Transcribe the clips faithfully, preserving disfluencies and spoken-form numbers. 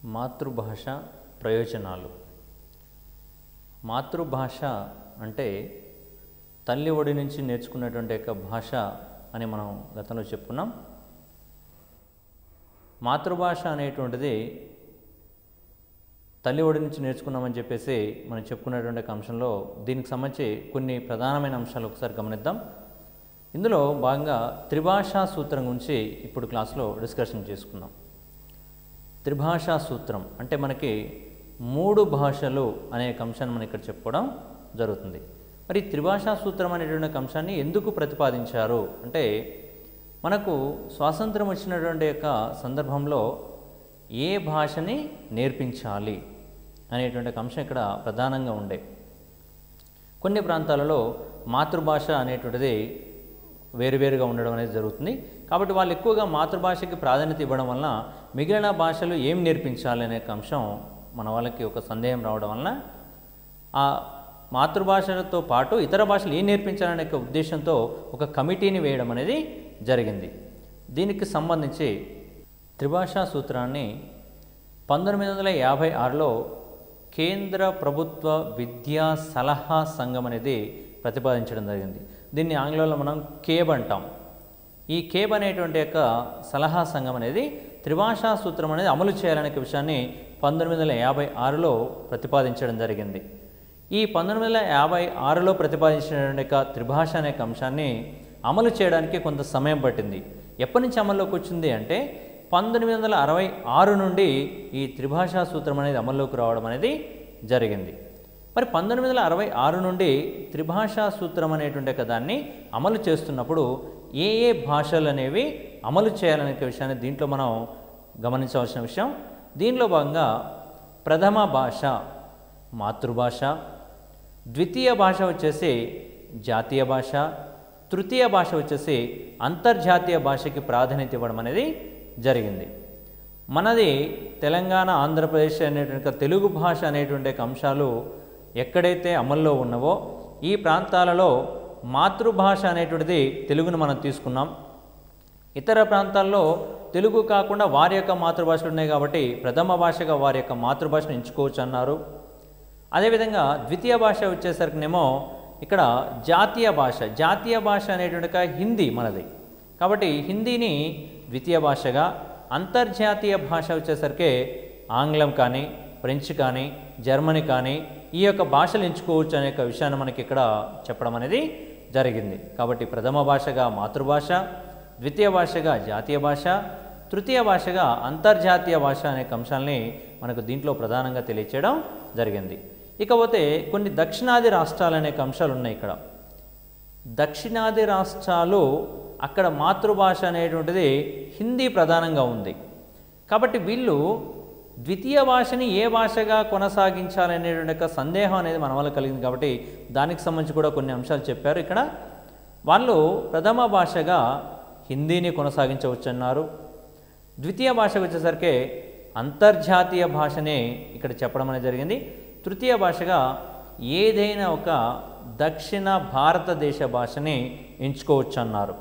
మాతృభాష ప్రయోజనాలు. మాతృభాష అంటే తల్లి ఒడి నుంచి నేర్చుకున్నటువంటి యొక్క భాష అని మనం గతంలో చెప్పుకున్నాం. మాతృభాష అనేటువంటిది తల్లి ఒడి నుంచి నేర్చుకున్నామని చెప్పేసి మనం చెప్పుకున్నటువంటి అంశంలో దీనికి సంబంధించి కొన్ని ప్రధానమైన అంశాలు ఒకసారి గమనిద్దాం. ఇందులో భాగంగా త్రిభాషా సూత్రం గురించి ఇప్పుడు క్లాస్లో డిస్కషన్ చేసుకుందాం. త్రిభాషా సూత్రం అంటే మనకి మూడు భాషలు అనే అంశాన్ని మనం ఇక్కడ చెప్పుకోవడం జరుగుతుంది. మరి త్రిభాషా సూత్రం అనేటువంటి అంశాన్ని ఎందుకు ప్రతిపాదించారు అంటే, మనకు స్వాతంత్రం వచ్చినటువంటి యొక్క సందర్భంలో ఏ భాషని నేర్పించాలి అనేటువంటి అంశం ఇక్కడ ప్రధానంగా ఉండే. కొన్ని ప్రాంతాలలో మాతృభాష అనేటువంటిది వేరువేరుగా ఉండడం అనేది జరుగుతుంది. కాబట్టి వాళ్ళు ఎక్కువగా మాతృభాషకి ప్రాధాన్యత ఇవ్వడం వలన మిగిలిన భాషలు ఏం నేర్పించాలి అనే అంశం మన వాళ్ళకి ఒక సందేహం రావడం వలన ఆ మాతృభాషలతో పాటు ఇతర భాషలు ఏం నేర్పించాలనే ఉద్దేశంతో ఒక కమిటీని వేయడం అనేది జరిగింది. దీనికి సంబంధించి త్రిభాషా సూత్రాన్ని పంతొమ్మిది వందల యాభై ఆరులో కేంద్ర ప్రభుత్వ విద్యా సలహా సంఘం అనేది ప్రతిపాదించడం జరిగింది. దీన్ని ఆంగ్లంలో మనం కేబ్ అంటాం. ఈ కేబ్ అనేటువంటి యొక్క సలహా సంఘం అనేది త్రిభాషా సూత్రం అనేది అమలు చేయాలనే విషయాన్ని పంతొమ్మిది వందల యాభై ఆరులో ప్రతిపాదించడం జరిగింది. ఈ పంతొమ్మిది వందల యాభై ఆరులో ప్రతిపాదించినటువంటి యొక్క త్రిభాష అనే అంశాన్ని అమలు చేయడానికి కొంత సమయం పట్టింది. ఎప్పటి నుంచి అమల్లోకి వచ్చింది అంటే పంతొమ్మిది వందల అరవై ఆరు నుండి ఈ త్రిభాషా సూత్రం అనేది అమల్లోకి రావడం అనేది జరిగింది. మరి పంతొమ్మిది వందల అరవై ఆరు నుండి త్రిభాషా సూత్రం అనేటువంటి దాన్ని అమలు చేస్తున్నప్పుడు ఏ ఏ భాషలు అనేవి అమలు చేయాలనే విషయాన్ని దీంట్లో మనం గమనించవలసిన విషయం. దీనిలో భాగంగా ప్రథమ భాష మాతృభాష, ద్వితీయ భాష వచ్చేసి జాతీయ భాష, తృతీయ భాష వచ్చేసి అంతర్జాతీయ భాషకి ప్రాధాన్యత ఇవ్వడం అనేది జరిగింది. మనది తెలంగాణ, ఆంధ్రప్రదేశ్ అనేటువంటి తెలుగు భాష అనేటువంటి అంశాలు ఎక్కడైతే అమల్లో ఉన్నవో ఈ ప్రాంతాలలో మాతృభాష అనేటువంటిది తెలుగును మనం తీసుకున్నాం. ఇతర ప్రాంతాల్లో తెలుగు కాకుండా వారి యొక్క మాతృభాషలు ఉన్నాయి కాబట్టి ప్రథమ భాషగా వారి యొక్క మాతృభాషను ఎంచుకోవచ్చు అన్నారు. అదేవిధంగా ద్వితీయ భాష వచ్చేసరికినేమో ఇక్కడ జాతీయ భాష జాతీయ భాష అనేటువంటి హిందీ మనది కాబట్టి హిందీని ద్వితీయ భాషగా, అంతర్జాతీయ భాష వచ్చేసరికి ఆంగ్లం కానీ, ఫ్రెంచ్ కానీ, జర్మనీ కానీ ఈ యొక్క భాషలు ఎంచుకోవచ్చు అనే విషయాన్ని మనకి ఇక్కడ చెప్పడం అనేది జరిగింది. కాబట్టి ప్రథమ భాషగా మాతృభాష, ద్వితీయ భాషగా జాతీయ భాష, తృతీయ భాషగా అంతర్జాతీయ భాష అనే అంశాలని మనకు దీంట్లో ప్రధానంగా తెలియచేయడం జరిగింది. ఇకపోతే కొన్ని దక్షిణాది రాష్ట్రాలు అనే అంశాలు ఉన్నాయి. ఇక్కడ దక్షిణాది రాష్ట్రాలు అక్కడ మాతృభాష అనేటువంటిది హిందీ ప్రధానంగా ఉంది. కాబట్టి వీళ్ళు ద్వితీయ భాషని ఏ భాషగా కొనసాగించాలనేటువంటి ఒక సందేహం అనేది మన వల్ల కలిగింది. కాబట్టి దానికి సంబంధించి కూడా కొన్ని అంశాలు చెప్పారు. ఇక్కడ వాళ్ళు ప్రథమ భాషగా హిందీని కొనసాగించవచ్చు అన్నారు. ద్వితీయ భాష వచ్చేసరికి అంతర్జాతీయ భాషనే ఇక్కడ చెప్పడం అనేది జరిగింది. తృతీయ భాషగా ఏదైనా ఒక దక్షిణ భారతదేశ భాషని ఎంచుకోవచ్చు అన్నారు.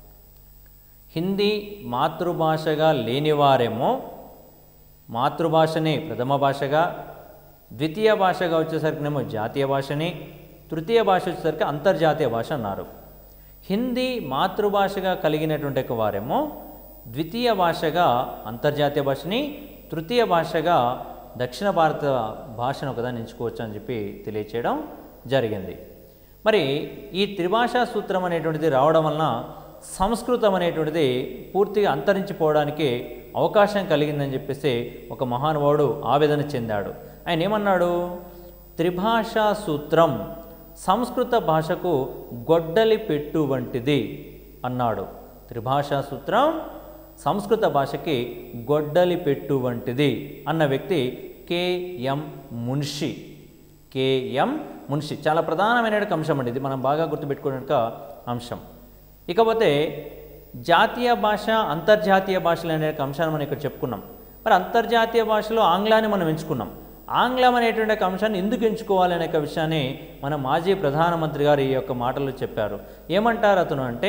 హిందీ మాతృభాషగా లేనివారేమో మాతృభాషని ప్రథమ భాషగా, ద్వితీయ భాషగా వచ్చేసరికినేమో జాతీయ భాషని, తృతీయ భాష వచ్చేసరికి అంతర్జాతీయ భాష అన్నారు. హిందీ మాతృభాషగా కలిగినటువంటి వారేమో ద్వితీయ భాషగా అంతర్జాతీయ భాషని, తృతీయ భాషగా దక్షిణ భారత భాషను ఒకదాన్ని ఎంచుకోవచ్చు అని చెప్పి తెలియచేయడం జరిగింది. మరి ఈ త్రిభాషా సూత్రం అనేటువంటిది రావడం వలన సంస్కృతం అనేటువంటిది పూర్తిగా అంతరించిపోవడానికి అవకాశం కలిగిందని చెప్పేసి ఒక మహానుభావుడు ఆవేదన చెందాడు. ఆయన ఏమన్నాడు? త్రిభాషా సూత్రం సంస్కృత భాషకు గొడ్డలి పెట్టు వంటిది అన్నాడు. త్రిభాషా సూత్రం సంస్కృత భాషకి గొడ్డలి పెట్టు వంటిది అన్న వ్యక్తి కేఎం మున్షి. కేఎం మున్షి చాలా ప్రధానమైన అంశం అండి, ఇది మనం బాగా గుర్తుపెట్టుకునే అంశం. ఇకపోతే జాతీయ భాష, అంతర్జాతీయ భాషలు అనే అంశాన్ని మనం ఇక్కడ చెప్పుకున్నాం. మరి అంతర్జాతీయ భాషలో ఆంగ్లాన్ని మనం ఎంచుకున్నాం. ఆంగ్లం అనేటువంటి అంశాన్ని ఎందుకు ఎంచుకోవాలి అనే విషయాన్ని మన మాజీ ప్రధానమంత్రి గారు ఈ యొక్క మాటల్లో చెప్పారు. ఏమంటారు అతను అంటే,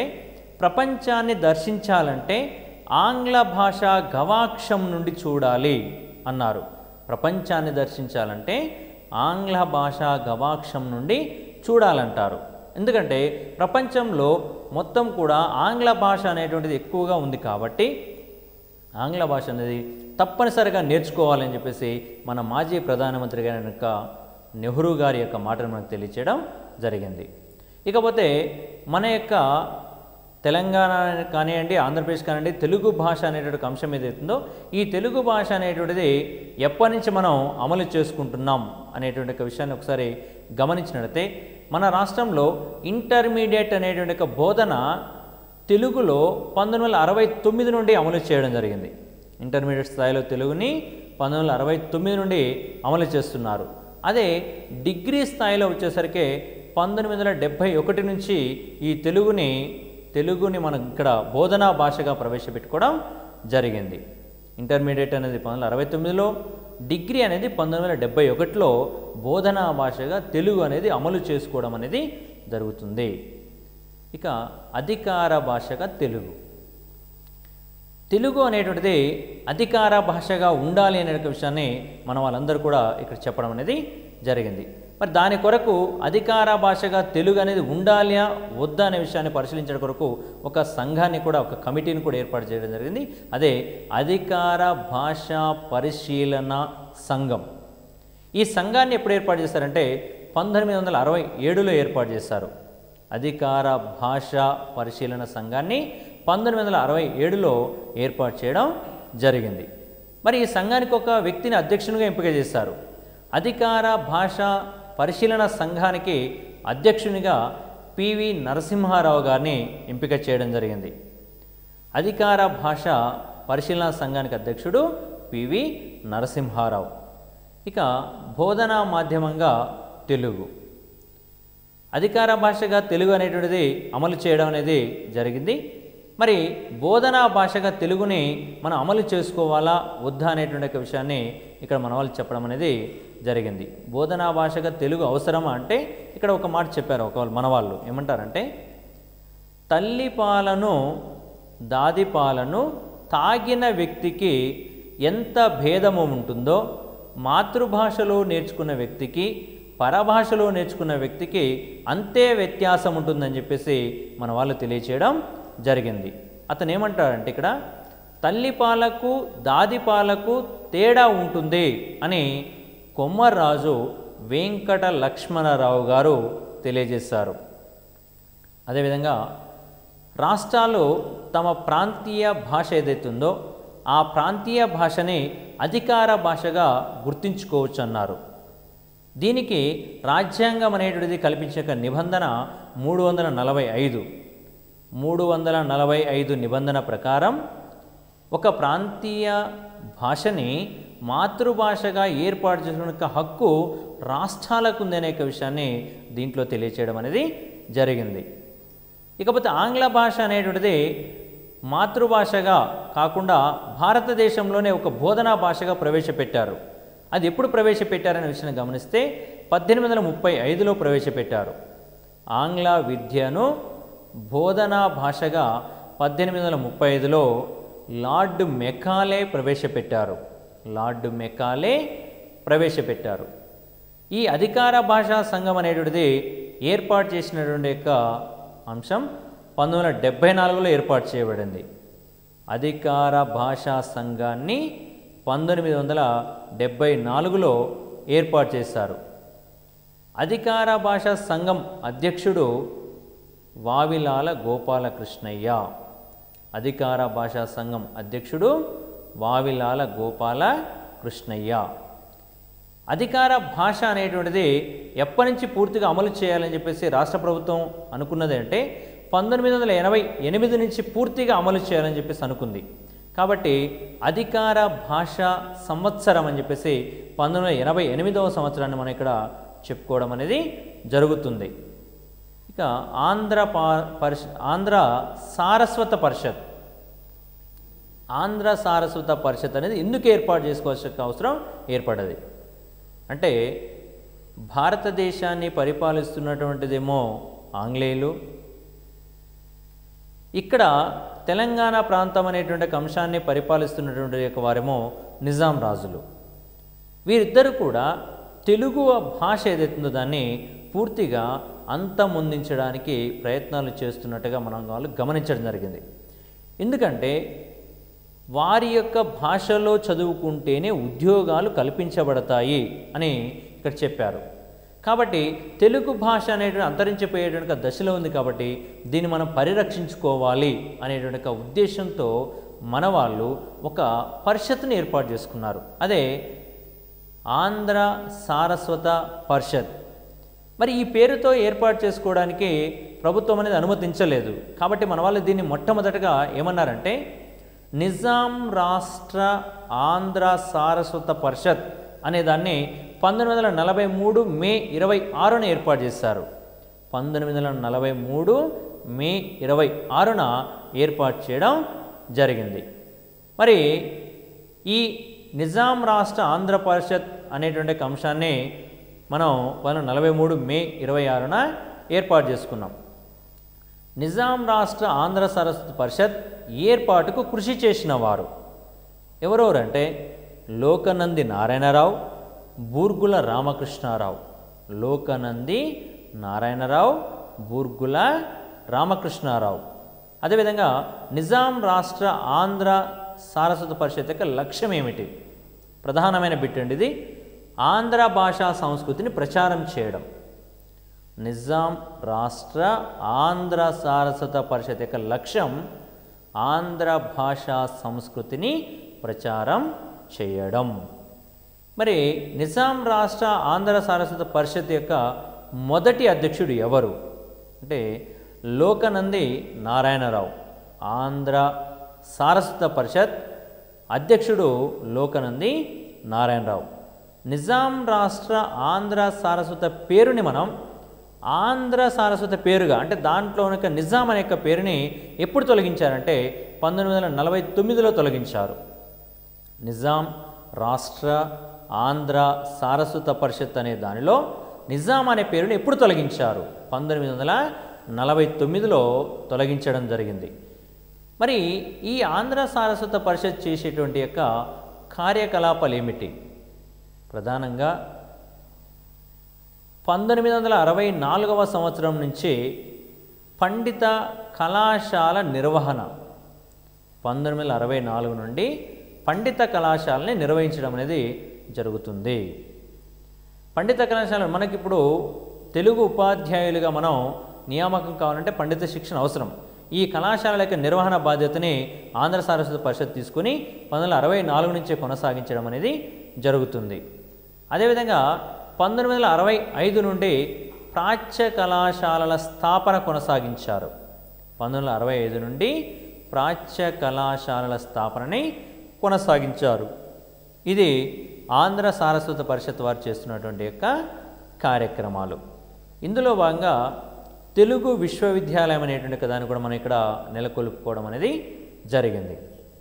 ప్రపంచాన్ని దర్శించాలంటే ఆంగ్ల భాష గవాక్షం నుండి చూడాలి అన్నారు. ప్రపంచాన్ని దర్శించాలంటే ఆంగ్ల భాషా గవాక్షం నుండి చూడాలంటారు. ఎందుకంటే ప్రపంచంలో మొత్తం కూడా ఆంగ్ల భాష అనేటువంటిది ఎక్కువగా ఉంది కాబట్టి ఆంగ్ల భాష అనేది తప్పనిసరిగా నేర్చుకోవాలని చెప్పేసి మన మాజీ ప్రధానమంత్రి గారి యొక్క నెహ్రూ గారి యొక్క మాటను మనకు తెలియచేయడం జరిగింది. ఇకపోతే మన యొక్క తెలంగాణ కానివ్వండి, ఆంధ్రప్రదేశ్ కానివ్వండి, తెలుగు భాష అనేటువంటి అంశం ఏదైతుందో ఈ తెలుగు భాష అనేటువంటిది ఎప్పటి నుంచి మనం అమలు చేసుకుంటున్నాం అనేటువంటి ఒక విషయాన్ని ఒకసారి గమనించినట్లయితే మన రాష్ట్రంలో ఇంటర్మీడియట్ అనేటువంటి ఒక బోధన తెలుగులో పంతొమ్మిది వందల అరవై తొమ్మిది నుండి అమలు చేయడం జరిగింది. ఇంటర్మీడియట్ స్థాయిలో తెలుగుని పంతొమ్మిది వందల అరవై తొమ్మిది నుండి అమలు చేస్తున్నారు. అదే డిగ్రీ స్థాయిలో వచ్చేసరికి పంతొమ్మిది వందల డెబ్భై ఒకటి నుంచి ఈ తెలుగుని తెలుగుని మనం ఇక్కడ బోధనా భాషగా ప్రవేశపెట్టుకోవడం జరిగింది. ఇంటర్మీడియట్ అనేది పంతొమ్మిది వందల అరవై తొమ్మిదిలో, డిగ్రీ అనేది పంతొమ్మిది వందల డెబ్భై ఒకటిలో బోధనా భాషగా తెలుగు అనేది అమలు చేసుకోవడం అనేది జరుగుతుంది. ఇక అధికార భాషగా తెలుగు తెలుగు అనేటువంటిది అధికార భాషగా ఉండాలి అనే విషయాన్ని మన వాళ్ళందరూ కూడా ఇక్కడ చెప్పడం అనేది జరిగింది. మరి దాని కొరకు అధికార భాషగా తెలుగు అనేది ఉండాలి వద్దా అనే విషయాన్ని పరిశీలించడం కొరకు ఒక సంఘాన్ని కూడా ఒక కమిటీని కూడా ఏర్పాటు చేయడం జరిగింది. అదే అధికార భాషా పరిశీలన సంఘం. ఈ సంఘాన్ని ఎప్పుడు ఏర్పాటు చేశారంటే పంతొమ్మిది వందల అరవై ఏడులో ఏర్పాటు చేశారు. అధికార భాషా పరిశీలన సంఘాన్ని పంతొమ్మిది వందల అరవై ఏడులో ఏర్పాటు చేయడం జరిగింది. మరి ఈ సంఘానికి ఒక వ్యక్తిని అధ్యక్షునిగా ఎంపిక చేశారు. అధికార భాషా పరిశీలన సంఘానికి అధ్యక్షునిగా పివి నరసింహారావు గారిని ఎంపిక చేయడం జరిగింది. అధికార భాష పరిశీలన సంఘానికి అధ్యక్షుడు పివి నరసింహారావు. ఇక బోధనా మాధ్యమంగా తెలుగు, అధికార భాషగా తెలుగు అనేటువంటిది అమలు చేయడం అనేది జరిగింది. మరి బోధనా భాషగా తెలుగుని మనం అమలు చేసుకోవాలా వద్దా అనేటువంటి ఒక విషయాన్ని ఇక్కడ మన వాళ్ళు చెప్పడం అనేది జరిగింది. బోధనా భాషగా తెలుగు అవసరమా అంటే ఇక్కడ ఒక మాట చెప్పారు ఒక మన వాళ్ళు ఏమంటారంటే, తల్లి పాలను దాది పాలను తాగిన వ్యక్తికి ఎంత భేదము ఉంటుందో మాతృభాషలో నేర్చుకున్న వ్యక్తికి పరభాషలో నేర్చుకున్న వ్యక్తికి అంతే వ్యత్యాసం ఉంటుందని చెప్పేసి మన వాళ్ళు తెలియచేయడం జరిగింది. అతను ఏమంటాడంటే ఇక్కడ తల్లి పాలకు దాది పాలకు తేడా ఉంటుంది అని కొమ్మర్రాజు వెంకట లక్ష్మణరావు గారు తెలియజేశారు. అదేవిధంగా రాష్ట్రాలు తమ ప్రాంతీయ భాష ఏదైతుందో ఆ ప్రాంతీయ భాషని అధికార భాషగా గుర్తించుకోవచ్చు అన్నారు. దీనికి రాజ్యాంగం అనేటువంటిది కల్పించే నిబంధన మూడు వందల నలభై ఐదు మూడు వందల నలభై ఐదు నిబంధన ప్రకారం ఒక ప్రాంతీయ భాషని మాతృభాషగా ఏర్పాటు చేసిన హక్కు రాష్ట్రాలకు ఉందనే విషయాన్ని దీంట్లో తెలియచేయడం అనేది జరిగింది. ఇకపోతే ఆంగ్ల భాష అనేటువంటిది మాతృభాషగా కాకుండా భారతదేశంలోనే ఒక బోధనా భాషగా ప్రవేశపెట్టారు. అది ఎప్పుడు ప్రవేశపెట్టారనే విషయాన్ని గమనిస్తే పద్దెనిమిది వందల ముప్పై ఐదులో ప్రవేశపెట్టారు. ఆంగ్ల విద్యను బోధనా భాషగా పద్దెనిమిది వందల ముప్పై ఐదులో లార్డ్ మెకాలే ప్రవేశపెట్టారు. లార్డ్ మెకాలే ప్రవేశపెట్టారు. ఈ అధికార భాషా సంఘం అనేటువంటిది ఏర్పాటు చేసినటువంటి యొక్క అంశం పంతొమ్మిది వందల డెబ్భై నాలుగులో ఏర్పాటు చేయబడింది. అధికార భాషా సంఘాన్ని పంతొమ్మిది వందల డెబ్భై నాలుగులో ఏర్పాటు చేశారు. అధికార భాషా సంఘం అధ్యక్షుడు వావిలాల గోపాలకృష్ణయ్య. అధికార భాషా సంఘం అధ్యక్షుడు వావిలాల గోపాల కృష్ణయ్య. అధికార భాష అనేటువంటిది ఎప్పటి నుంచి పూర్తిగా అమలు చేయాలని చెప్పేసి రాష్ట్ర ప్రభుత్వం అనుకున్నది అంటే పంతొమ్మిది వందల ఎనభై ఎనిమిది నుంచి పూర్తిగా అమలు చేయాలని చెప్పేసి అనుకుంది. కాబట్టి అధికార భాష సంవత్సరం అని చెప్పేసి పంతొమ్మిది వందల ఎనభై ఎనిమిదవ సంవత్సరాన్ని మనం ఇక్కడ చెప్పుకోవడం అనేది జరుగుతుంది. ఇక ఆంధ్ర పరిష ఆంధ్ర సారస్వత పరిషత్ ఆంధ్ర సారస్వత పరిషత్ అనేది ఎందుకు ఏర్పాటు చేసుకోవాల్సిన అవసరం ఏర్పడ్డది అంటే భారతదేశాన్ని పరిపాలిస్తున్నటువంటిదేమో ఆంగ్లేయులు, ఇక్కడ తెలంగాణ ప్రాంతం అనేటువంటి అంశాన్ని పరిపాలిస్తున్నటువంటి యొక్క వారేమో నిజాం రాజులు. వీరిద్దరూ కూడా తెలుగు భాష ఏదైతుందో దాన్ని పూర్తిగా అంతమొందించడానికి ప్రయత్నాలు చేస్తున్నట్టుగా మనం వాళ్ళు గమనించడం జరిగింది. ఎందుకంటే వారి యొక్క భాషలో చదువుకుంటేనే ఉద్యోగాలు కల్పించబడతాయి అని ఇక్కడ చెప్పారు. కాబట్టి తెలుగు భాష అనేటువంటి అంతరించిపోయేటువంటి దశలో ఉంది. కాబట్టి దీన్ని మనం పరిరక్షించుకోవాలి అనేటువంటి ఒక ఉద్దేశంతో మన వాళ్ళు ఒక పరిషత్ని ఏర్పాటు చేసుకున్నారు. అదే ఆంధ్ర సారస్వత పరిషత్. మరి ఈ పేరుతో ఏర్పాటు చేసుకోవడానికి ప్రభుత్వం అనేది అనుమతించలేదు. కాబట్టి మన వాళ్ళు దీన్ని మొట్టమొదటగా ఏమన్నారంటే నిజాం రాష్ట్ర ఆంధ్ర సారస్వత పరిషత్ అనే దాన్ని పంతొమ్మిది వందల నలభై మూడు మే ఇరవై ఆరున ఏర్పాటు చేశారు. పంతొమ్మిది వందల నలభై మూడు మే ఇరవై ఆరున ఏర్పాటు చేయడం జరిగింది. మరి ఈ నిజాం రాష్ట్ర ఆంధ్ర పరిషత్ అనేటువంటి అంశాన్ని మనం పంతొమ్మిది వందల నలభై మూడు మే ఇరవై ఆరున ఏర్పాటు చేసుకున్నాం. నిజాం రాష్ట్ర ఆంధ్ర సరస్వతి పరిషత్ ఏర్పాటుకు కృషి చేసిన వారు ఎవరెవరంటే లోకనంది నారాయణరావు, బూర్గుల రామకృష్ణారావు. లోకనంది నారాయణరావు, బూర్గుల రామకృష్ణారావు. అదేవిధంగా నిజాం రాష్ట్ర ఆంధ్ర సారస్వత పరిషత్ యొక్క లక్ష్యం ఏమిటి? ప్రధానమైన బిట్ అండి ఇది. ఆంధ్ర భాషా సంస్కృతిని ప్రచారం చేయడం. నిజాం రాష్ట్ర ఆంధ్ర సారస్వత పరిషత్ యొక్క లక్ష్యం ఆంధ్ర భాషా సంస్కృతిని ప్రచారం చేయడం. మరి నిజాం రాష్ట్ర ఆంధ్ర సారస్వత పరిషత్ యొక్క మొదటి అధ్యక్షుడు ఎవరు అంటే లోకనంది నారాయణరావు. ఆంధ్ర సారస్వత పరిషత్ అధ్యక్షుడు లోకనంది నారాయణరావు. నిజాం రాష్ట్ర ఆంధ్ర సారస్వత పేరుని మనం ఆంధ్ర సారస్వత పేరుగా అంటే దాంట్లో ఉన్న నిజాం అనే యొక్క పేరుని ఎప్పుడు తొలగించారంటే పంతొమ్మిది వందల నలభై తొమ్మిదిలో తొలగించారు. నిజాం రాష్ట్ర ఆంధ్ర సారస్వత పరిషత్ అనే దానిలో నిజాం అనే పేరుని ఎప్పుడు తొలగించారు? పంతొమ్మిది వందల నలభై తొమ్మిదిలో తొలగించడం జరిగింది. మరి ఈ ఆంధ్ర సారస్వత పరిషత్ చేసేటువంటి యొక్క కార్యకలాపాలు ఏమిటి? ప్రధానంగా పంతొమ్మిది వందల అరవై నాలుగవ సంవత్సరం నుంచి పండిత కళాశాల నిర్వహణ, పంతొమ్మిది వందల అరవై నాలుగు నుండి పండిత కళాశాలని నిర్వహించడం అనేది జరుగుతుంది. పండిత కళాశాల మనకిప్పుడు తెలుగు ఉపాధ్యాయులుగా మనం నియామకం కావాలంటే పండిత శిక్షణ అవసరం. ఈ కళాశాల యొక్క నిర్వహణ బాధ్యతని ఆంధ్ర సారస్వత పరిషత్ తీసుకుని పంతొమ్మిది వందల అరవై నాలుగు నుంచే కొనసాగించడం అనేది జరుగుతుంది. అదేవిధంగా పంతొమ్మిది వందల అరవై ఐదు నుండి ప్రాచ్య కళాశాలల స్థాపన కొనసాగించారు. పంతొమ్మిది వందల అరవై ఐదు నుండి ప్రాచ్య కళాశాలల స్థాపనని కొనసాగించారు. ఇది ఆంధ్ర సారస్వత పరిషత్ వారు చేస్తున్నటువంటి యొక్క కార్యక్రమాలు. ఇందులో భాగంగా తెలుగు విశ్వవిద్యాలయం అనేటువంటి దాన్ని కూడా మనం ఇక్కడ నెలకొల్పుకోవడం అనేది జరిగింది.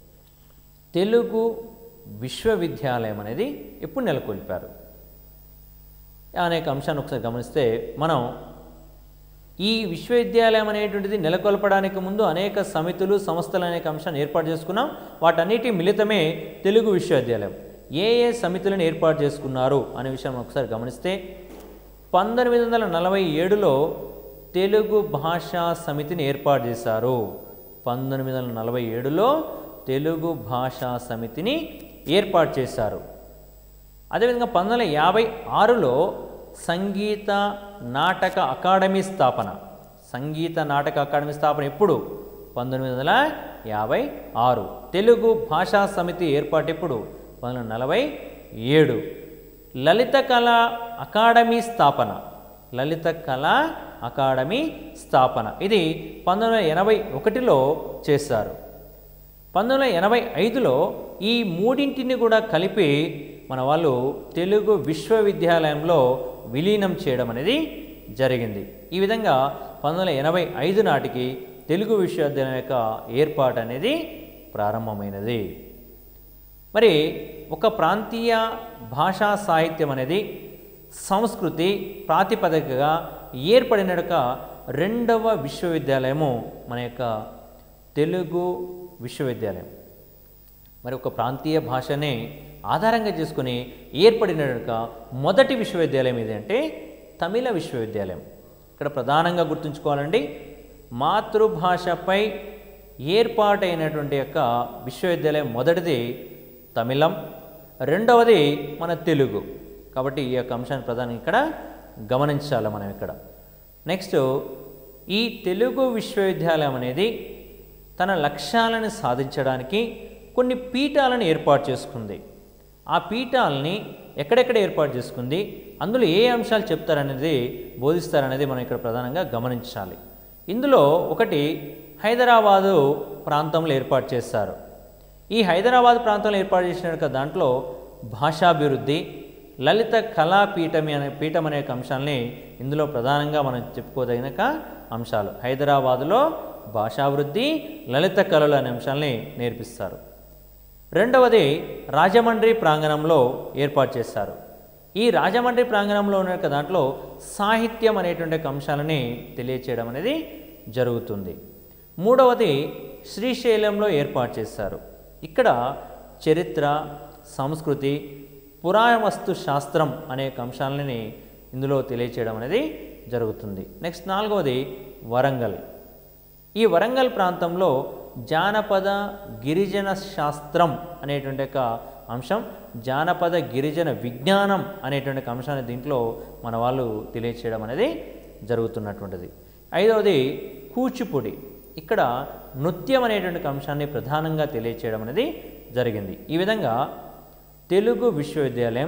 తెలుగు విశ్వవిద్యాలయం అనేది ఎప్పుడు నెలకొల్పారు అనేక అంశాన్ని ఒకసారి గమనిస్తే మనం ఈ విశ్వవిద్యాలయం అనేటువంటిది నెలకొల్పడానికి ముందు అనేక సమితులు సంస్థలు అనేక అంశాన్ని ఏర్పాటు చేసుకున్నాం. వాటన్నిటి మిళితమే తెలుగు విశ్వవిద్యాలయం. ఏ ఏ సమితులను ఏర్పాటు చేసుకున్నారు అనే విషయం ఒకసారి గమనిస్తే పంతొమ్మిది వందల నలభై ఏడులో తెలుగు భాషా సమితిని ఏర్పాటు చేశారు. పంతొమ్మిది వందల నలభై ఏడులో తెలుగు భాషా సమితిని ఏర్పాటు చేశారు. అదేవిధంగా పంతొమ్మిది వందల యాభై ఆరులో సంగీత నాటక అకాడమీ స్థాపన. సంగీత నాటక అకాడమీ స్థాపన ఎప్పుడు? పంతొమ్మిది వందల యాభై ఆరు. తెలుగు భాషా సమితి ఏర్పాటు ఎప్పుడు? పంతొమ్మిది వందల నలభై ఏడు. లలిత కళా అకాడమీ స్థాపన. లలిత కళా అకాడమీ స్థాపన ఇది పంతొమ్మిది వందల ఎనభై ఒకటిలో చేశారు. పంతొమ్మిది వందల ఎనభై ఐదులో ఈ మూడింటిని కూడా కలిపి మన వాళ్ళు తెలుగు విశ్వవిద్యాలయంలో విలీనం చేయడం అనేది జరిగింది. ఈ విధంగా పంతొమ్మిది వందల ఎనభై ఐదు నాటికి తెలుగు విశ్వవిద్యాలయం యొక్క ఏర్పాటు అనేది ప్రారంభమైనది. మరి ఒక ప్రాంతీయ భాషా సాహిత్యం అనేది సంస్కృతి ప్రాతిపదికగా ఏర్పడిన యొక్క రెండవ విశ్వవిద్యాలయము మన యొక్క తెలుగు విశ్వవిద్యాలయం. మరి ఒక ప్రాంతీయ భాషనే ఆధారంగా చేసుకుని ఏర్పడిన మొదటి విశ్వవిద్యాలయం ఏది అంటే తమిళ విశ్వవిద్యాలయం. ఇక్కడ ప్రధానంగా గుర్తుంచుకోవాలండి, మాతృభాషపై ఏర్పాటైనటువంటి యొక్క విశ్వవిద్యాలయం మొదటిది తమిళం, రెండవది మన తెలుగు. కాబట్టి ఈ యొక్క అంశాన్ని ప్రధానంగా ఇక్కడ గమనించాలి మనం ఇక్కడ. నెక్స్ట్, ఈ తెలుగు విశ్వవిద్యాలయం అనేది తన లక్ష్యాలను సాధించడానికి కొన్ని పీఠాలను ఏర్పాటు చేసుకుంది. ఆ పీఠాలని ఎక్కడెక్కడ ఏర్పాటు చేసుకుంది, అందులో ఏ అంశాలు చెప్తారనేది బోధిస్తారనేది మనం ఇక్కడ ప్రధానంగా గమనించాలి. ఇందులో ఒకటి హైదరాబాదు ప్రాంతంలో ఏర్పాటు చేస్తారు. ఈ హైదరాబాద్ ప్రాంతంలో ఏర్పాటు చేసిన దాంట్లో భాషాభివృద్ధి, లలిత కళాపీఠం అనే పీఠం అనే అంశాలని ఇందులో ప్రధానంగా మనం చెప్పుకోదగిన అంశాలు. హైదరాబాదులో భాషాభివృద్ధి, లలిత కళలు అనే అంశాలని నేర్పిస్తారు. రెండవది రాజమండ్రి ప్రాంగణంలో ఏర్పాటు చేస్తారు. ఈ రాజమండ్రి ప్రాంగణంలో ఉన్న దాంట్లో సాహిత్యం అనేటువంటి అంశాలని తెలియచేయడం అనేది జరుగుతుంది. మూడవది శ్రీశైలంలో ఏర్పాటు చేస్తారు. ఇక్కడ చరిత్ర, సంస్కృతి, పురావస్తు శాస్త్రం అనే అంశాలని ఇందులో తెలియచేయడం అనేది జరుగుతుంది. నెక్స్ట్ నాలుగవది వరంగల్. ఈ వరంగల్ ప్రాంతంలో జానపద గిరిజన శాస్త్రం అనేటువంటి ఒక అంశం, జానపద గిరిజన విజ్ఞానం అనేటువంటి అంశాన్ని దీంట్లో మన వాళ్ళు తెలియచేయడం అనేది జరుగుతున్నటువంటిది. ఐదవది కూచిపూడి. ఇక్కడ నృత్యం అనేటువంటి అంశాన్ని ప్రధానంగా తెలియచేయడం అనేది జరిగింది. ఈ విధంగా తెలుగు విశ్వవిద్యాలయం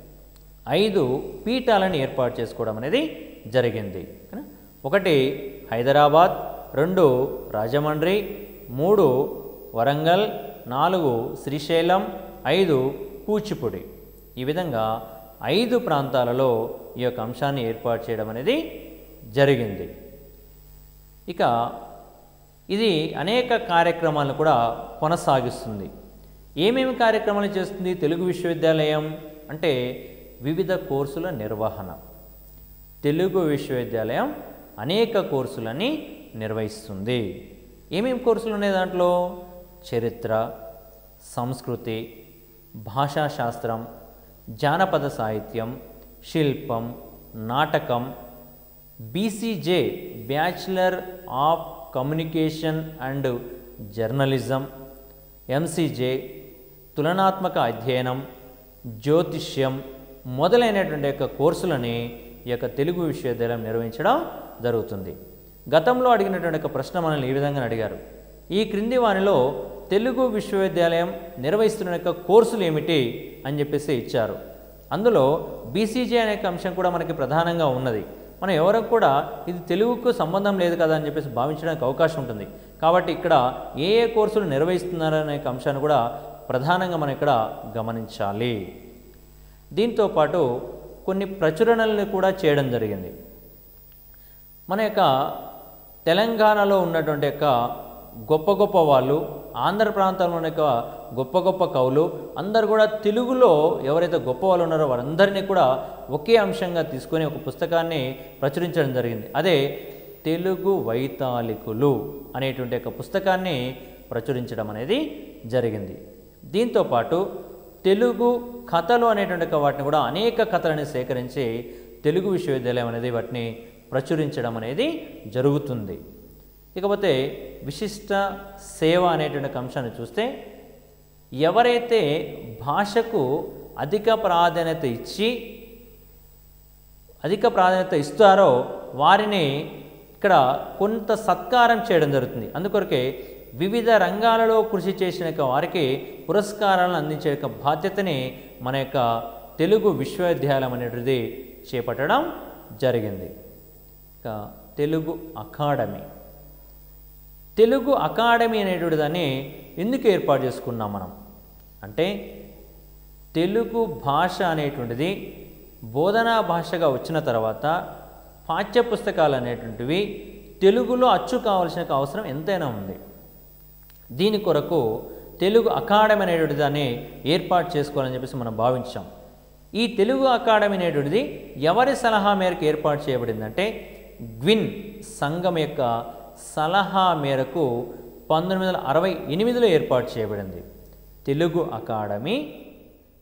ఐదు పీఠాలను ఏర్పాటు చేసుకోవడం అనేది జరిగింది. ఒకటి హైదరాబాద్, రెండు రాజమండ్రి, మూడు వరంగల్, నాలుగు శ్రీశైలం, ఐదు కూచిపూడి. ఈ విధంగా ఐదు ప్రాంతాలలో ఈ యొక్క అంశాన్ని ఏర్పాటు చేయడం అనేది జరిగింది. ఇక ఇది అనేక కార్యక్రమాలను కూడా కొనసాగిస్తుంది. ఏమేమి కార్యక్రమాలు చేస్తుంది తెలుగు విశ్వవిద్యాలయం అంటే వివిధ కోర్సుల నిర్వహణ. తెలుగు విశ్వవిద్యాలయం అనేక కోర్సులని నిర్వహిస్తుంది. ఏమేమి కోర్సులు ఉన్నాయి దాంట్లో? చరిత్ర, సంస్కృతి, భాషాశాస్త్రం, జానపద సాహిత్యం, శిల్పం, నాటకం, BCJ bachelor of communication and journalism, MCJ తులనాత్మక అధ్యయనం, జ్యోతిష్యం మొదలైనటువంటి యొక్క కోర్సులని ఈ యొక్క తెలుగు విశ్వవిద్యాలయం నిర్వహించడం జరుగుతుంది. గతంలో అడిగినటువంటి ఒక ప్రశ్న మనల్ని ఈ విధంగా అడిగారు, ఈ క్రింది వానిలో తెలుగు విశ్వవిద్యాలయం నిర్వహిస్తున్న యొక్క కోర్సులు ఏమిటి అని చెప్పేసి ఇచ్చారు. అందులో బీసీజే అనే అంశం కూడా మనకి ప్రధానంగా ఉన్నది. మనం ఎవరికి కూడా ఇది తెలుగుకు సంబంధం లేదు కదా అని చెప్పేసి భావించడానికి అవకాశం ఉంటుంది. కాబట్టి ఇక్కడ ఏ ఏ కోర్సులు నిర్వహిస్తున్నారనే అంశాన్ని కూడా ప్రధానంగా మనం ఇక్కడ గమనించాలి. దీంతోపాటు కొన్ని ప్రచురణలను కూడా చేయడం జరిగింది. మన యొక్క తెలంగాణలో ఉన్నటువంటి యొక్క గొప్ప గొప్ప వాళ్ళు, ఆంధ్ర ప్రాంతంలో ఉన్న యొక్క గొప్ప గొప్ప కవులు అందరు కూడా తెలుగులో ఎవరైతే గొప్ప వాళ్ళు ఉన్నారో వారందరినీ కూడా ఒకే అంశంగా తీసుకొని ఒక పుస్తకాన్ని ప్రచురించడం జరిగింది. అదే తెలుగు వైతాళికులు అనేటువంటి ఒక పుస్తకాన్ని ప్రచురించడం అనేది జరిగింది. దీంతోపాటు తెలుగు కథలు అనేటువంటి వాటిని కూడా అనేక కథలని సేకరించి తెలుగు విశ్వవిద్యాలయం అనేది వాటిని ప్రచురించడం అనేది జరుగుతుంది. ఇకపోతే విశిష్ట సేవ అనేటువంటి అంశాన్ని చూస్తే ఎవరైతే భాషకు అధిక ప్రాధాన్యత ఇచ్చి అధిక ప్రాధాన్యత ఇస్తారో వారిని ఇక్కడ కొంత సత్కారం చేయడం జరుగుతుంది. అందుకొరకే వివిధ రంగాలలో కృషి చేసిన వారికి పురస్కారాలను అందించే యొక్క బాధ్యతని మన యొక్క తెలుగు విశ్వవిద్యాలయం అనేటిది చేపట్టడం జరిగింది. ఇక తెలుగు అకాడమీ. తెలుగు అకాడమీ అనేటువంటి దాన్ని ఎందుకు ఏర్పాటు చేసుకున్నాం మనం అంటే, తెలుగు భాష అనేటువంటిది బోధనా భాషగా వచ్చిన తర్వాత పాఠ్యపుస్తకాలు అనేటువంటివి తెలుగులో అచ్చు కావాల్సిన అవసరం ఎంతైనా ఉంది. దీని కొరకు తెలుగు అకాడమీ అనేటువంటి దాన్ని ఏర్పాటు చేసుకోవాలని చెప్పేసి మనం భావించాం. ఈ తెలుగు అకాడమీ అనేటువంటిది ఎవరి సలహా మేరకు ఏర్పాటు చేయబడిందంటే, గ్విన్ సంఘం యొక్క సలహా మేరకు పంతొమ్మిది వందల అరవై ఎనిమిదిలో ఏర్పాటు చేయబడింది. తెలుగు అకాడమీ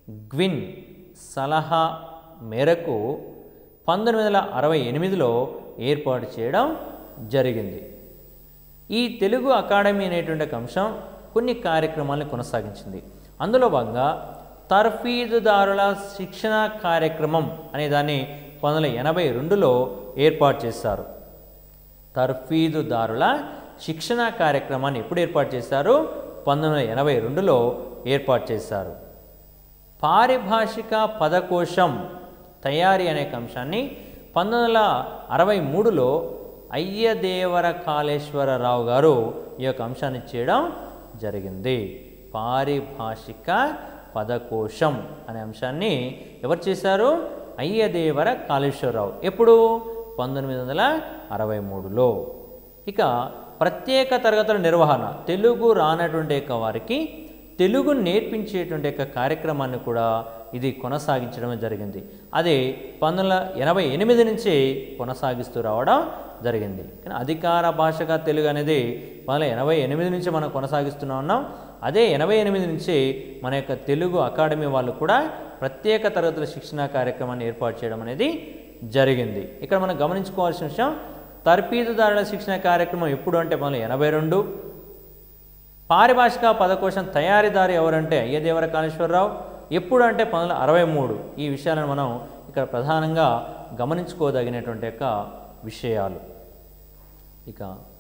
గ్విన్ సలహా మేరకు పంతొమ్మిది వందల అరవై ఎనిమిదిలో ఏర్పాటు చేయడం జరిగింది. ఈ తెలుగు అకాడమీ అనేటువంటి ఒక అంశం కొన్ని కార్యక్రమాలను కొనసాగించింది. అందులో భాగంగా తర్ఫీదుదారుల శిక్షణ కార్యక్రమం అనే దాన్ని పంతొమ్మిది వందల ఎనభై రెండులో ఏర్పాటు చేశారు. తర్ఫీదుదారుల శిక్షణ కార్యక్రమాన్ని ఎప్పుడు ఏర్పాటు చేశారు? పంతొమ్మిది వందల ఎనభై రెండులో ఏర్పాటు చేశారు. పారిభాషిక పదకోశం తయారీ అనే అంశాన్ని పంతొమ్మిది వందల అరవై మూడులో అయ్యదేవర కాళేశ్వరరావు గారు ఈ యొక్క అంశాన్ని చేయడం జరిగింది. పారిభాషిక పదకోశం అనే అంశాన్ని ఎవరు చేశారు? అయ్యదేవర కాళేశ్వరరావు. ఎప్పుడు? పంతొమ్మిది వందల అరవై మూడులో. ఇక ప్రత్యేక తరగతుల నిర్వహణ, తెలుగు రానటువంటి యొక్క వారికి తెలుగు నేర్పించేటువంటి యొక్క కార్యక్రమాన్ని కూడా ఇది కొనసాగించడం జరిగింది. అది పంతొమ్మిది వందల ఎనభై ఎనిమిది నుంచి కొనసాగిస్తూ రావడం జరిగింది. కానీ అధికార భాషగా తెలుగు అనేది పంతొమ్మిది వందల ఎనభై ఎనిమిది నుంచి మనం కొనసాగిస్తూనే ఉన్నాం. అదే ఎనభై ఎనిమిది నుంచి మన యొక్క తెలుగు అకాడమీ వాళ్ళు కూడా ప్రత్యేక తరగతుల శిక్షణ కార్యక్రమాన్ని ఏర్పాటు చేయడం అనేది జరిగింది. ఇక్కడ మనం గమనించుకోవాల్సిన విషయం, తర్ఫీదుదారుల శిక్షణ కార్యక్రమం ఎప్పుడు అంటే పంతొమ్మిది వందల ఎనభై రెండు. పారిభాషిక పదకోశం తయారీదారు ఎవరంటే అయ్యదేవర కాళేశ్వరరావు. ఎప్పుడు అంటే పంతొమ్మిది వందల అరవై మూడు. ఈ విషయాలను మనం ఇక్కడ ప్రధానంగా గమనించుకోదగినటువంటి యొక్క విషయాలు. ఇక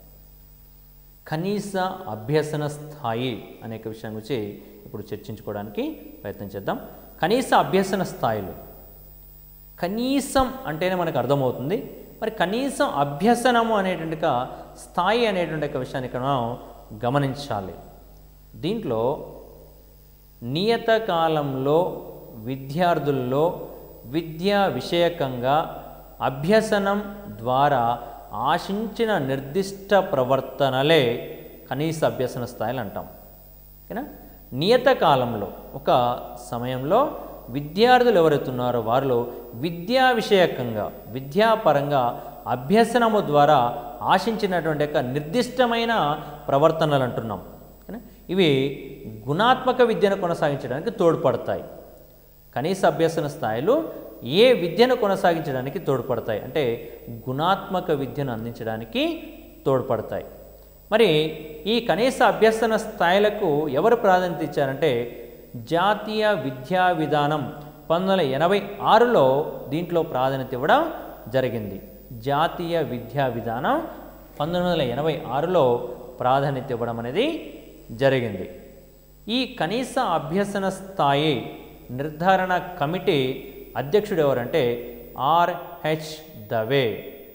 కనీస అభ్యసన స్థాయి అనే విషయం గురించి ఇప్పుడు చర్చించుకోవడానికి ప్రయత్నం చేద్దాం. కనీస అభ్యసన స్థాయిలు, కనీసం అంటేనే మనకు అర్థమవుతుంది. మరి కనీసం అభ్యసనము అనేటువంటి స్థాయి అనేటువంటి ఒక విషయాన్ని ఇక్కడ మనం గమనించాలి. దీంట్లో నియత కాలంలో విద్యార్థుల్లో విద్యా విషయకంగా అభ్యసనం ద్వారా ఆశించిన నిర్దిష్ట ప్రవర్తనలే కనీస అభ్యసన స్థాయిలు అంటాం. ఓకేనా? నియత కాలంలో ఒక సమయంలో విద్యార్థులు ఎవరైతున్నారో వారిలో విద్యా విషయకంగా విద్యాపరంగా అభ్యసనము ద్వారా ఆశించినటువంటి యొక్క నిర్దిష్టమైన ప్రవర్తనలు అంటున్నాం. ఇవి గుణాత్మక విద్యను కొనసాగించడానికి తోడ్పడతాయి. కనీస అభ్యసన స్థాయిలు ఏ విద్యను కొనసాగించడానికి తోడ్పడతాయి అంటే గుణాత్మక విద్యను అందించడానికి తోడ్పడతాయి. మరి ఈ కనీస అభ్యసన స్థాయిలకు ఎవరు ప్రాధాన్యత ఇచ్చారంటే జాతీయ విద్యా విధానం పంతొమ్మిది వందల ఎనభై ఆరులో దీంట్లో ప్రాధాన్యత ఇవ్వడం జరిగింది. జాతీయ విద్యా విధానం పంతొమ్మిది వందల ఎనభై ఆరులో ప్రాధాన్యత ఇవ్వడం అనేది జరిగింది. ఈ కనీస అభ్యసన స్థాయి నిర్ధారణ కమిటీ అధ్యక్షుడు ఎవరంటే ఆర్హెచ్ దవే.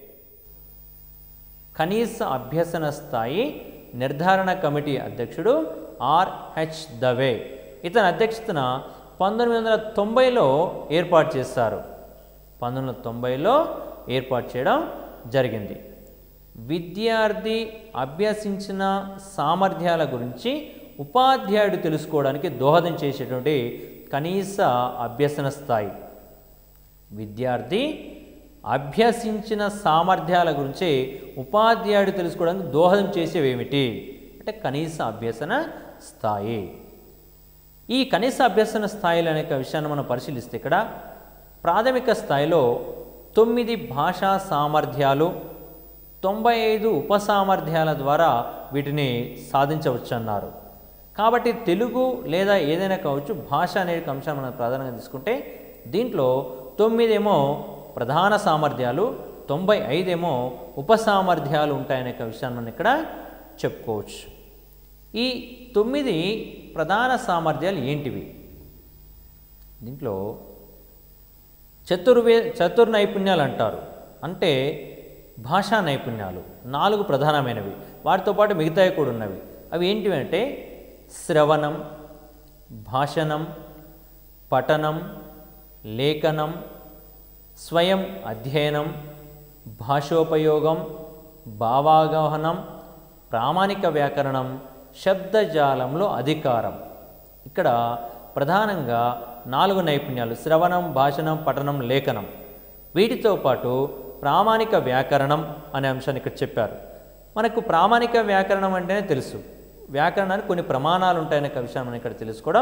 కనీస అభ్యసన స్థాయి నిర్ధారణ కమిటీ అధ్యక్షుడు ఆర్హెచ్ దవే. ఇతని అధ్యక్షతన పంతొమ్మిది వందల తొంభైలో ఏర్పాటు చేశారు. పంతొమ్మిది వందల తొంభైలో ఏర్పాటు చేయడం జరిగింది. విద్యార్థి అభ్యసించిన సామర్థ్యాల గురించి ఉపాధ్యాయుడు తెలుసుకోవడానికి దోహదం చేసేటువంటి కనీస అభ్యసన స్థాయి. విద్యార్థి అభ్యసించిన సామర్థ్యాల గురించి ఉపాధ్యాయుడు తెలుసుకోవడానికి దోహదం చేసేవేమిటి అంటే కనీస అభ్యసన స్థాయి. ఈ కనీస అభ్యసన స్థాయిలు అనే విషయాన్ని మనం పరిశీలిస్తే ఇక్కడ ప్రాథమిక స్థాయిలో తొమ్మిది భాషా సామర్థ్యాలు, తొంభై ఐదు ఉపసామర్థ్యాల ద్వారా వీటిని సాధించవచ్చు అన్నారు. కాబట్టి తెలుగు లేదా ఏదైనా కావచ్చు భాష అనే అంశాన్ని మనం ప్రధానంగా తీసుకుంటే దీంట్లో తొమ్మిదేమో ప్రధాన సామర్థ్యాలు, తొంభై ఐదేమో ఉపసామర్థ్యాలు ఉంటాయనే విషయాన్ని మనం ఇక్కడ చెప్పుకోవచ్చు. ఈ తొమ్మిది ప్రధాన సామర్థ్యాలు ఏంటివి? దీంట్లో చతుర్వే చతుర్ నైపుణ్యాలు అంటారు. అంటే భాషా నైపుణ్యాలు నాలుగు ప్రధానమైనవి, వాటితో పాటు మిగతావి కూడా ఉన్నవి. అవి ఏంటివి అంటే శ్రవణం, భాషణం, పఠనం, లేఖనం, స్వయం అధ్యయనం, భాషోపయోగం, భావాగమనం, ప్రామాణిక వ్యాకరణం, శబ్దజాలంలో అధికారం. ఇక్కడ ప్రధానంగా నాలుగు నైపుణ్యాలు శ్రవణం, భాషణం, పఠనం, లేఖనం. వీటితో పాటు ప్రామాణిక వ్యాకరణం అనే అంశాన్ని ఇక్కడ చెప్పారు. మనకు ప్రామాణిక వ్యాకరణం అంటేనే తెలుసు, వ్యాకరణానికి కొన్ని ప్రమాణాలు ఉంటాయనే విషయాన్ని మనం ఇక్కడ తెలుసుకోవడం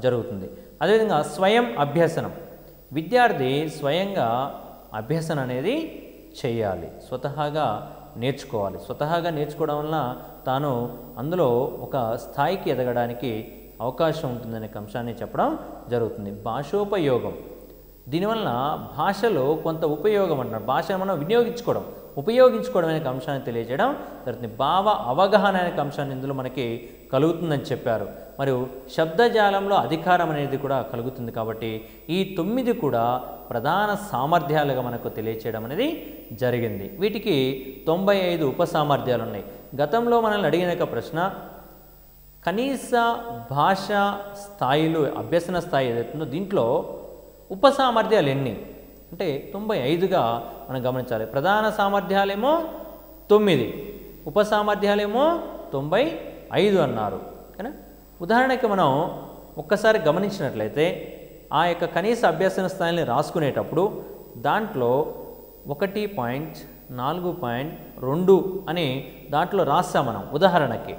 జరుగుతుంది. అదేవిధంగా స్వయం అభ్యసనం, విద్యార్థి స్వయంగా అభ్యసన అనేది చేయాలి, స్వతహాగా నేర్చుకోవాలి. స్వతహాగా నేర్చుకోవడం వలన తాను అందులో ఒక స్థాయికి ఎదగడానికి అవకాశం ఉంటుందనే అంశాన్ని చెప్పడం జరుగుతుంది. భాషోపయోగం, దీనివల్ల భాషలో కొంత ఉపయోగం అంటున్నారు, భాషను మనం వినియోగించుకోవడం, ఉపయోగించుకోవడం అనే అంశాన్ని తెలియజేయడం జరుగుతుంది. భావ అవగాహన అనే అంశాన్ని ఇందులో మనకి కలుగుతుందని చెప్పారు. మరియు శబ్దజాలంలో అధికారం అనేది కూడా కలుగుతుంది. కాబట్టి ఈ తొమ్మిది కూడా ప్రధాన సామర్థ్యాలుగా మనకు తెలియచేయడం అనేది జరిగింది. వీటికి తొంభై ఐదు ఉపసామర్థ్యాలు ఉన్నాయి. గతంలో మనల్ని అడిగిన ఒక ప్రశ్న, కనీస భాష స్థాయిలో అభ్యసన స్థాయి ఏదైతుందో దీంట్లో ఉపసామర్థ్యాలు ఎన్ని అంటే తొంభై ఐదుగా మనం గమనించాలి. ప్రధాన సామర్థ్యాలేమో తొమ్మిది, ఉపసామర్థ్యాలేమో తొంభై ఐదు అన్నారు. కానీ ఉదాహరణకి మనం ఒక్కసారి గమనించినట్లయితే ఆ యొక్క కనీస అభ్యసన స్థాయిని రాసుకునేటప్పుడు దాంట్లో ఒకటి పాయింట్ నాలుగు పాయింట్ రెండు అని దాంట్లో రాస్తాం మనం. ఉదాహరణకి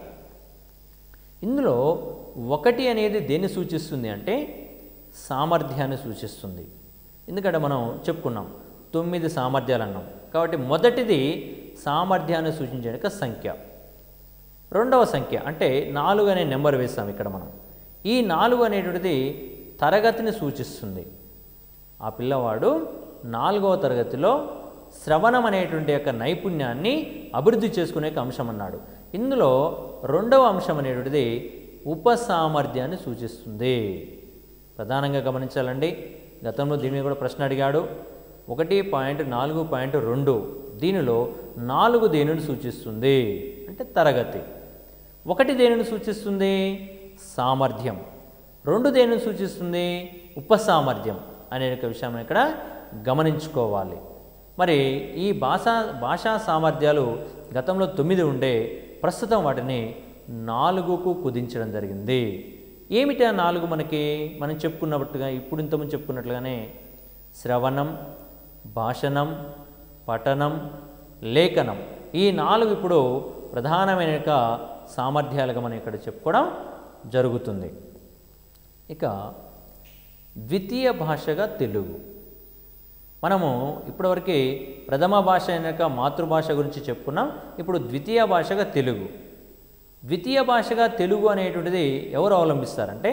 ఇందులో ఒకటి అనేది దేన్ని సూచిస్తుంది అంటే సామర్థ్యాన్ని సూచిస్తుంది. ఎందుకంటే మనం చెప్పుకున్నాం తొమ్మిది సామర్థ్యాలు అన్నాం కాబట్టి మొదటిది సామర్థ్యాన్ని సూచించే సంఖ్య. రెండవ సంఖ్య అంటే నాలుగు అనే నెంబర్ వేస్తాం ఇక్కడ మనం. ఈ నాలుగు అనేటువంటిది తరగతిని సూచిస్తుంది. ఆ పిల్లవాడు నాలుగవ తరగతిలో శ్రవణం అనేటువంటి యొక్క నైపుణ్యాన్ని అభివృద్ధి చేసుకునే అంశం అన్నాడు. ఇందులో రెండవ అంశం అనేటువంటిది ఉపసామర్థ్యాన్ని సూచిస్తుంది. ప్రధానంగా గమనించాలండి, గతంలో దీని మీద కూడా ప్రశ్న అడిగాడు. ఒకటి పాయింట్ నాలుగు పాయింట్ రెండు దీనిలో నాలుగు దేనిని సూచిస్తుంది అంటే తరగతి, ఒకటి దేనిని సూచిస్తుంది సామర్థ్యం, రెండు దేనిని సూచిస్తుంది ఉపసామర్థ్యం అనే ఒక విషయం ఇక్కడ గమనించుకోవాలి. మరి ఈ భాషా భాషా సామర్థ్యాలు గతంలో తొమ్మిది ఉండే, ప్రస్తుతం వాటిని నాలుగుకు కుదించడం జరిగింది. ఏమిటి ఆ నాలుగు? మనకి మనం చెప్పుకున్నట్టుగా ఇప్పుడు ఇంతకుముందు చెప్పుకున్నట్లుగానే శ్రవణం, భాషణం, పఠనం, లేఖనం, ఈ నాలుగు ఇప్పుడు ప్రధానమైన సామర్థ్యాలుగా మనం ఇక్కడ చెప్పుకోవడం జరుగుతుంది. ఇక ద్వితీయ భాషగా తెలుగు. మనము ఇప్పటివరకు ప్రథమ భాష అయినాక మాతృభాష గురించి చెప్పుకున్నాం. ఇప్పుడు ద్వితీయ భాషగా తెలుగు. ద్వితీయ భాషగా తెలుగు అనేటువంటిది ఎవరు అవలంబిస్తారంటే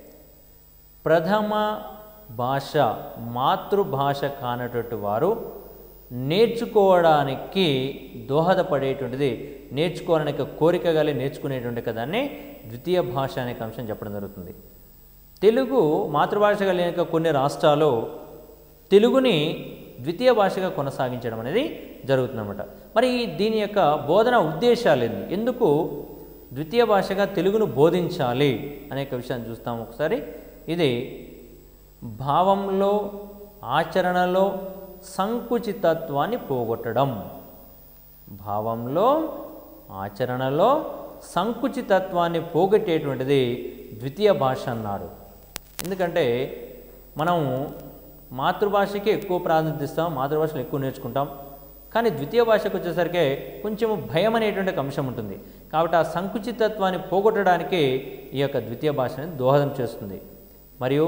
ప్రథమ భాష మాతృభాష కానటువంటి వారు నేర్చుకోవడానికి దోహదపడేటువంటిది, నేర్చుకోవడానికి కోరిక కలిగి నేర్చుకునేటువంటి కదాన్ని ద్వితీయ భాష అనే అంశం చెప్పడం జరుగుతుంది. తెలుగు మాతృభాష కలిగిన కొన్ని రాష్ట్రాలు తెలుగుని ద్వితీయ భాషగా కొనసాగించడం అనేది జరుగుతుందన్నమాట. మరి దీని యొక్క బోధన ఉద్దేశాలు ఏంది, ఎందుకు ద్వితీయ భాషగా తెలుగును బోధించాలి అనేక విషయాన్ని చూస్తాం ఒకసారి. ఇది భావంలో ఆచరణలో సంకుచితత్వాన్ని పోగొట్టడం, భావంలో ఆచరణలో సంకుచితత్వాన్ని పోగొట్టేటువంటిది ద్వితీయ భాష అన్నాడు. ఎందుకంటే మనము మాతృభాషకి ఎక్కువ ప్రాధాన్యత ఇస్తాం, మాతృభాషలో ఎక్కువ నేర్చుకుంటాం. కానీ ద్వితీయ భాషకు వచ్చేసరికి కొంచెం భయం అనేటువంటి అంశం ఉంటుంది. కాబట్టి ఆ సంకుచితత్వాన్ని పోగొట్టడానికి ఈ యొక్క ద్వితీయ భాషని దోహదం చేస్తుంది. మరియు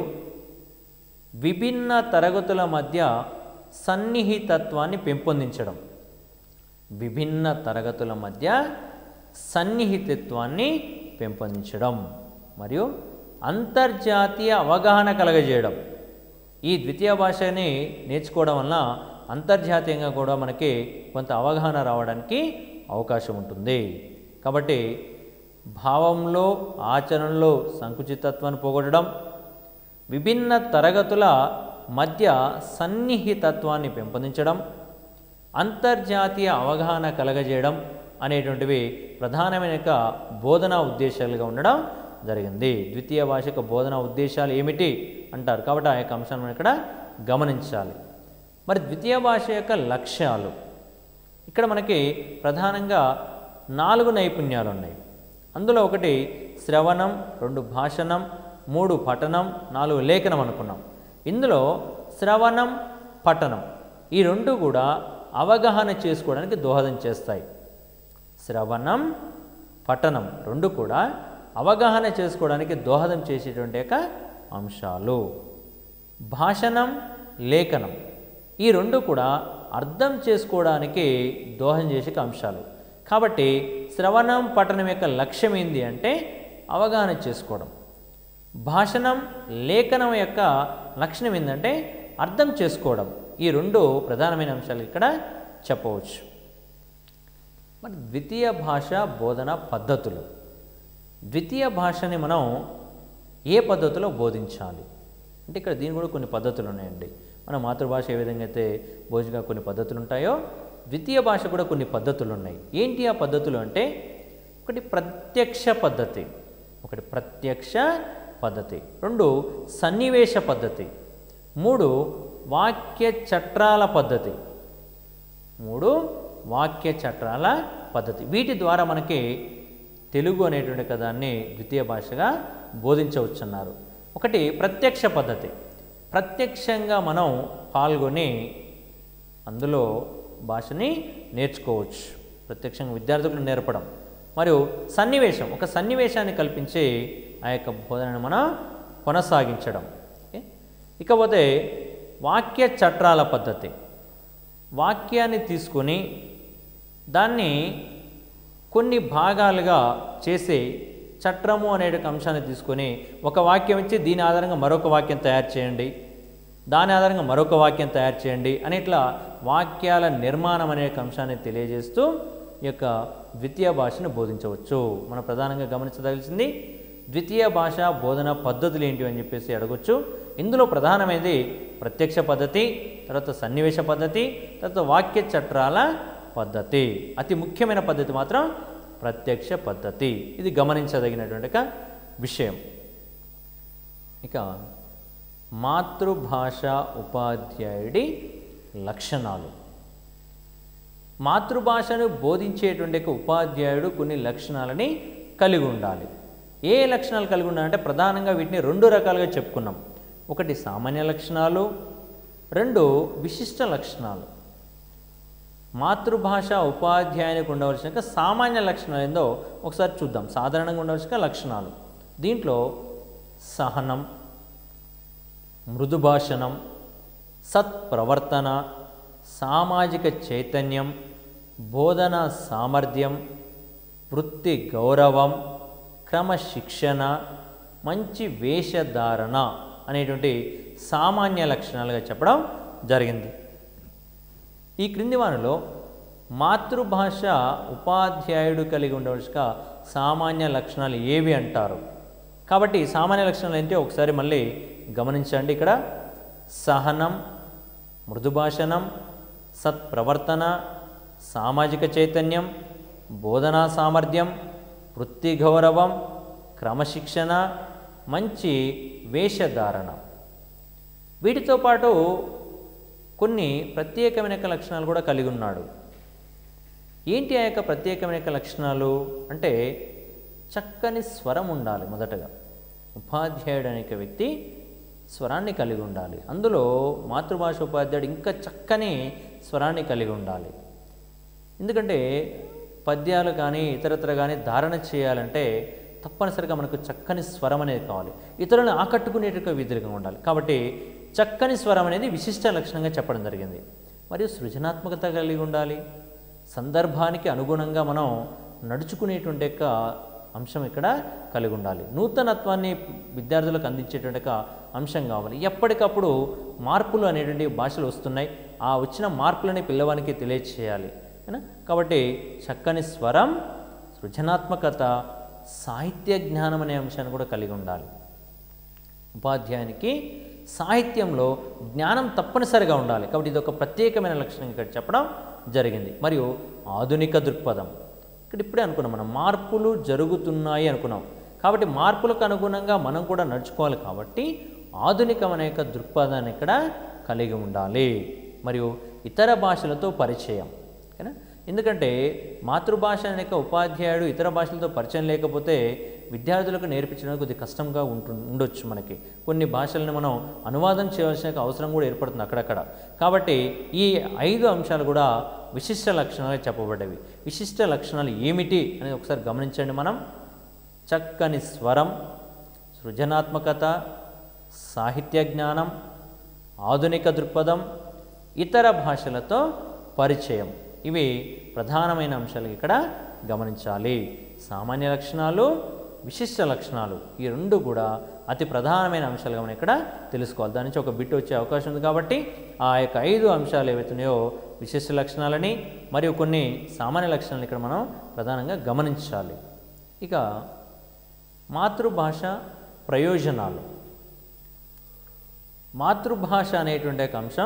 విభిన్న తరగతుల మధ్య సన్నిహితత్వాన్ని పెంపొందించడం, విభిన్న తరగతుల మధ్య సన్నిహితత్వాన్ని పెంపొందించడం మరియు అంతర్జాతీయ అవగాహన కలగజేయడం. ఈ ద్వితీయ భాషని నేర్చుకోవడం వలన అంతర్జాతీయంగా కూడా మనకి కొంత అవగాహన రావడానికి అవకాశం ఉంటుంది. కాబట్టి భావంలో ఆచరణలో సంకుచితత్వాన్ని పోగొట్టడం, విభిన్న తరగతుల మధ్య సన్నిహితత్వాన్ని పెంపొందించడం, అంతర్జాతీయ అవగాహన కలగజేయడం అనేటువంటివి ప్రధానమైన బోధనా ఉద్దేశాలుగా ఉండడం జరిగింది. ద్వితీయ భాష యొక్క బోధనా ఉద్దేశాలు ఏమిటి అంటారు. కాబట్టి ఆ యొక్క అంశాన్ని మనం ఇక్కడ గమనించాలి. మరి ద్వితీయ భాష యొక్క లక్ష్యాలు, ఇక్కడ మనకి ప్రధానంగా నాలుగు నైపుణ్యాలు ఉన్నాయి. అందులో ఒకటి శ్రవణం, రెండు భాషణం, మూడు పఠనం, నాలుగు లేఖనం అనుకున్నాం. ఇందులో శ్రవణం, పఠనం ఈ రెండు కూడా అవగాహన చేసుకోవడానికి దోహదం చేస్తాయి. శ్రవణం, పఠనం రెండు కూడా అవగాహన చేసుకోవడానికి దోహదం చేసేటువంటి యొక్క అంశాలు. భాషణం, లేఖనం ఈ రెండు కూడా అర్థం చేసుకోవడానికి దోహదం చేసే అంశాలు. కాబట్టి శ్రవణం పఠనం యొక్క లక్ష్యం ఏంటి అంటే అవగాహన చేసుకోవడం. భాషణం, లేఖనం యొక్క లక్షణం ఏంటంటే అర్థం చేసుకోవడం. ఈ రెండు ప్రధానమైన అంశాలు ఇక్కడ చెప్పవచ్చు. మరి ద్వితీయ భాష బోధన పద్ధతులు. ద్వితీయ భాషని మనం ఏ పద్ధతిలో బోధించాలి అంటే ఇక్కడ దీని కూడా కొన్ని పద్ధతులు ఉన్నాయండి. మన మాతృభాష ఏ విధంగా అయితే బోధనగా కొన్ని పద్ధతులు ఉంటాయో ద్వితీయ భాష కూడా కొన్ని పద్ధతులు ఉన్నాయి. ఏంటి ఆ పద్ధతులు అంటే ఒకటి ప్రత్యక్ష పద్ధతి, ఒకటి ప్రత్యక్ష పద్ధతి, రెండు సన్నివేశ పద్ధతి, మూడు వాక్య చట్రాల పద్ధతి, మూడు వాక్య చట్రాల పద్ధతి. వీటి ద్వారా మనకి తెలుగు అనేటువంటి పదాన్ని ద్వితీయ భాషగా బోధించవచ్చన్నారు. ఒకటి ప్రత్యక్ష పద్ధతి, ప్రత్యక్షంగా మనం పాల్గొని అందులో భాషని నేర్చుకోవచ్చు, ప్రత్యక్షంగా విద్యార్థులకు నేర్పడం. మరియు సన్నివేశం, ఒక సన్నివేశాన్ని కల్పించి ఆ యొక్క బోధనను మనం కొనసాగించడం. ఇకపోతే వాక్య చట్రాల పద్ధతి, వాక్యాన్ని తీసుకొని దాన్ని కొన్ని భాగాలుగా చేసి చట్రము అనే అంశాన్ని తీసుకొని ఒక వాక్యం ఇచ్చి దీని ఆధారంగా మరొక వాక్యం తయారు చేయండి, దాని ఆధారంగా మరొక వాక్యం తయారు చేయండి అని ఇట్లా వాక్యాల నిర్మాణం అనే అంశాన్ని తెలియజేస్తూ ఈ యొక్క ద్వితీయ భాషను బోధించవచ్చు. మనం ప్రధానంగా గమనించదలిసింది ద్వితీయ భాష బోధన పద్ధతులు ఏంటి అని చెప్పేసి అడగొచ్చు. ఇందులో ప్రధానమైనది ప్రత్యక్ష పద్ధతి, తర్వాత సన్నివేశ పద్ధతి, తర్వాత వాక్య చట్రాల పద్ధతి. అతి ముఖ్యమైన పద్ధతి మాత్రం ప్రత్యక్ష పద్ధతి. ఇది గమనించదగినటువంటి ఒక విషయం. ఇక మాతృభాష ఉపాధ్యాయుడి లక్షణాలు. మాతృభాషను బోధించేటువంటి ఉపాధ్యాయుడు కొన్ని లక్షణాలని కలిగి ఉండాలి. ఏ లక్షణాలు కలిగి ఉండాలంటే ప్రధానంగా వీటిని రెండు రకాలుగా చెప్పుకున్నాం. ఒకటి సామాన్య లక్షణాలు, రెండు విశిష్ట లక్షణాలు. మాతృభాష ఉపాధ్యాయునికి ఉండవలసిన సామాన్య లక్షణాలు ఏందో ఒకసారి చూద్దాం. సాధారణంగా ఉండవలసిన లక్షణాలు దీంట్లో సహనం, మృదుభాషణం, సత్ప్రవర్తన, సామాజిక చైతన్యం, బోధన సామర్థ్యం, వృత్తి గౌరవం, క్రమశిక్షణ, మంచి వేషధారణ అనేటువంటి సామాన్య లక్షణాలుగా చెప్పడం జరిగింది. ఈ క్రింది వారిలో మాతృభాష ఉపాధ్యాయుడు కలిగి ఉండవలసిన సామాన్య లక్షణాలు ఏవి అంటారు? కాబట్టి సామాన్య లక్షణాలు ఏంటో ఒకసారి మళ్ళీ గమనించండి. ఇక్కడ సహనం, మృదుభాషణం, సత్ప్రవర్తన, సామాజిక చైతన్యం, బోధనా సామర్థ్యం, వృత్తి గౌరవం, క్రమశిక్షణ, మంచి వేషధారణ. వీటితో పాటు కొన్ని ప్రత్యేకమైన లక్షణాలు కూడా కలిగి ఉన్నాడు. ఏంటి ఆ యొక్క ప్రత్యేకమైన లక్షణాలు అంటే చక్కని స్వరం ఉండాలి. మొదటగా ఉపాధ్యాయుడు అనే వ్యక్తి స్వరాన్ని కలిగి ఉండాలి. అందులో మాతృభాష ఉపాధ్యాయుడు ఇంకా చక్కని స్వరాన్ని కలిగి ఉండాలి. ఎందుకంటే పద్యాలు కానీ ఇతరత్ర కానీ ధారణ చేయాలంటే తప్పనిసరిగా మనకు చక్కని స్వరం అనేది కావాలి, ఇతరులను ఆకట్టుకునేట్టుగా విధులుగా ఉండాలి. కాబట్టి చక్కని స్వరం అనేది విశిష్ట లక్షణంగా చెప్పడం జరిగింది. మరియు సృజనాత్మకత కలిగి ఉండాలి. సందర్భానికి అనుగుణంగా మనం నడుచుకునేటువంటి యొక్క అంశం ఇక్కడ కలిగి ఉండాలి. నూతనత్వాన్ని విద్యార్థులకు అందించేటువంటి ఒక అంశం కావాలి. ఎప్పటికప్పుడు మార్పులు అనేటువంటి భాషలు వస్తున్నాయి, ఆ వచ్చిన మార్పులని పిల్లవానికి తెలియచేయాలి. కాబట్టి చక్కని స్వరం, సృజనాత్మకత, సాహిత్య జ్ఞానం అనే అంశాన్ని కూడా కలిగి ఉండాలి. ఉపాధ్యాయునికి సాహిత్యంలో జ్ఞానం తప్పనిసరిగా ఉండాలి. కాబట్టి ఇది ఒక ప్రత్యేకమైన లక్షణం ఇక్కడ చెప్పడం జరిగింది. మరియు ఆధునిక దృక్పథం. ఇక్కడ ఇప్పుడే అనుకున్నాం మనం మార్పులు జరుగుతున్నాయి అనుకున్నాం. కాబట్టి మార్పులకు అనుగుణంగా మనం కూడా నడుచుకోవాలి. కాబట్టి ఆధునికం అనే యొక్క దృక్పథాన్ని ఇక్కడ కలిగి ఉండాలి. మరియు ఇతర భాషలతో పరిచయం. ఓకేనా? ఎందుకంటే మాతృభాష అనే ఉపాధ్యాయుడు ఇతర భాషలతో పరిచయం లేకపోతే విద్యార్థులకు నేర్పించడానికి కొద్దిగా కష్టంగా ఉంటు ఉండొచ్చు. మనకి కొన్ని భాషలను మనం అనువాదం చేయవలసిన అవసరం కూడా ఏర్పడుతుంది అక్కడక్కడ. కాబట్టి ఈ ఐదు అంశాలు కూడా విశిష్ట లక్షణాలు చెప్పబడ్డవి. విశిష్ట లక్షణాలు ఏమిటి అనేది ఒకసారి గమనించండి. మనం చక్కని స్వరం, సృజనాత్మకత, సాహిత్య జ్ఞానం, ఆధునిక దృక్పథం, ఇతర భాషలతో పరిచయం. ఇవి ప్రధానమైన అంశాలు ఇక్కడ గమనించాలి. సామాన్య లక్షణాలు, విశిష్ట లక్షణాలు ఈ రెండు కూడా అతి ప్రధానమైన అంశాలుగా మనం ఇక్కడ తెలుసుకోవాలి. దాని నుంచి ఒక బిట్ వచ్చే అవకాశం ఉంది కాబట్టి ఆ యొక్క ఐదు అంశాలు ఏవైతున్నాయో విశిష్ట లక్షణాలని మరియు కొన్ని సామాన్య లక్షణాలను ఇక్కడ మనం ప్రధానంగా గమనించాలి. ఇక మాతృభాష ప్రయోజనాలు. మాతృభాష అనేటువంటి ఒక అంశం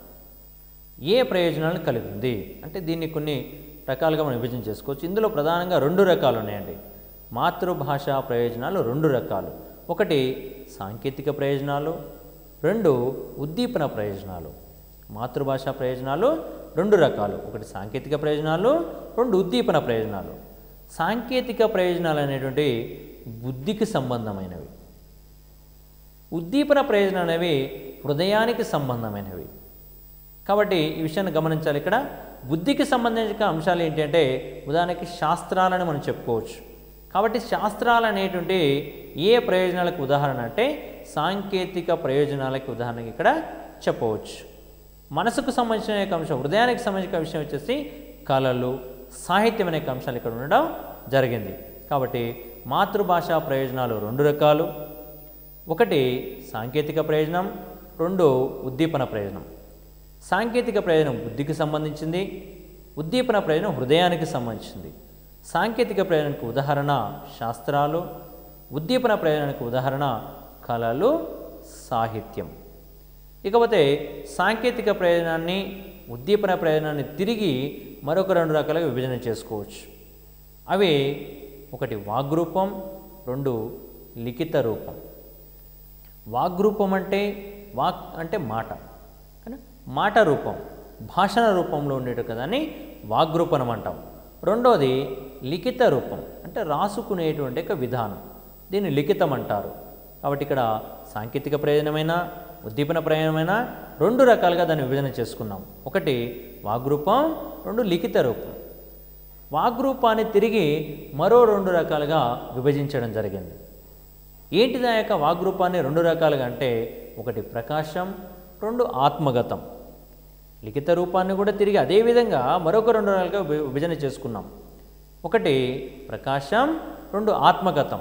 ఏ ప్రయోజనాలను కలిగి ఉంది అంటే దీన్ని కొన్ని రకాలుగా మనం విభజన చేసుకోవచ్చు. ఇందులో ప్రధానంగా రెండు రకాలు ఉన్నాయండి. మాతృభాష ప్రయోజనాలు రెండు రకాలు. ఒకటి సాంకేతిక ప్రయోజనాలు, రెండు ఉద్దీపన ప్రయోజనాలు. మాతృభాష ప్రయోజనాలు రెండు రకాలు. ఒకటి సాంకేతిక ప్రయోజనాలు, రెండు ఉద్దీపన ప్రయోజనాలు. సాంకేతిక ప్రయోజనాలు అనేటువంటి బుద్ధికి సంబంధమైనవి. ఉద్దీపన ప్రయోజనాలు అనేవి హృదయానికి సంబంధమైనవి. కాబట్టి ఈ విషయాన్ని గమనించాలి. ఇక్కడ బుద్ధికి సంబంధించిన అంశాలు ఏంటంటే ఉదాహరణకి శాస్త్రాలను మనం చెప్పుకోవచ్చు. కాబట్టి శాస్త్రాలు అనేటువంటి ఏ ప్రయోజనాలకు ఉదాహరణ అంటే సాంకేతిక ప్రయోజనాలకు ఉదాహరణకి ఇక్కడ చెప్పవచ్చు. మనసుకు సంబంధించిన యొక్క అంశం, హృదయానికి సంబంధించిన విషయం వచ్చేసి కళలు, సాహిత్యం అనే అంశాలు ఇక్కడ ఉండడం జరిగింది. కాబట్టి మాతృభాష ప్రయోజనాలు రెండు రకాలు. ఒకటి సాంకేతిక ప్రయోజనం, రెండు ఉద్దీపన ప్రయోజనం. సాంకేతిక ప్రయోజనం బుద్ధికి సంబంధించింది, ఉద్దీపన ప్రయోజనం హృదయానికి సంబంధించింది. సాంకేతిక ప్రయోజనానికి ఉదాహరణ శాస్త్రాలు, ఉద్దీపన ప్రయోజనానికి ఉదాహరణ కళలు, సాహిత్యం. ఇకపోతే సాంకేతిక ప్రయోజనాన్ని, ఉద్దీపన ప్రయోజనాన్ని తిరిగి మరొక రెండు రకాలుగా విభజన చేసుకోవచ్చు. అవి ఒకటి వాగ్రూపం, రెండు లిఖిత రూపం. వాగ్రూపం అంటే వాక్ అంటే మాట, కానీ మాట రూపం, భాషణ రూపంలో ఉండేట కదాన్ని వాగ్రూపణం అంటాం. రెండోది లిఖిత రూపం అంటే రాసుకునేటువంటి ఒక విధానం, దీన్ని లిఖితం అంటారు. కాబట్టి ఇక్కడ సాంకేతిక ప్రయోజనమైన, ఉద్దీపన ప్రయోజనమైన రెండు రకాలుగా దాన్ని విభజన చేసుకున్నాం. ఒకటి వాగ్రూపం, రెండు లిఖిత రూపం. వాగ్రూపాన్ని తిరిగి మరో రెండు రకాలుగా విభజించడం జరిగింది. ఏంటిది ఆ యొక్క వాగ్రూపాన్ని రెండు రకాలుగా అంటే ఒకటి ప్రకాశం, రెండు ఆత్మగతం. లిఖిత రూపాన్ని కూడా తిరిగి అదేవిధంగా మరొక రెండు రకాలుగా విభజన చేసుకున్నాం. ఒకటి ప్రకాశం, రెండు ఆత్మగతం.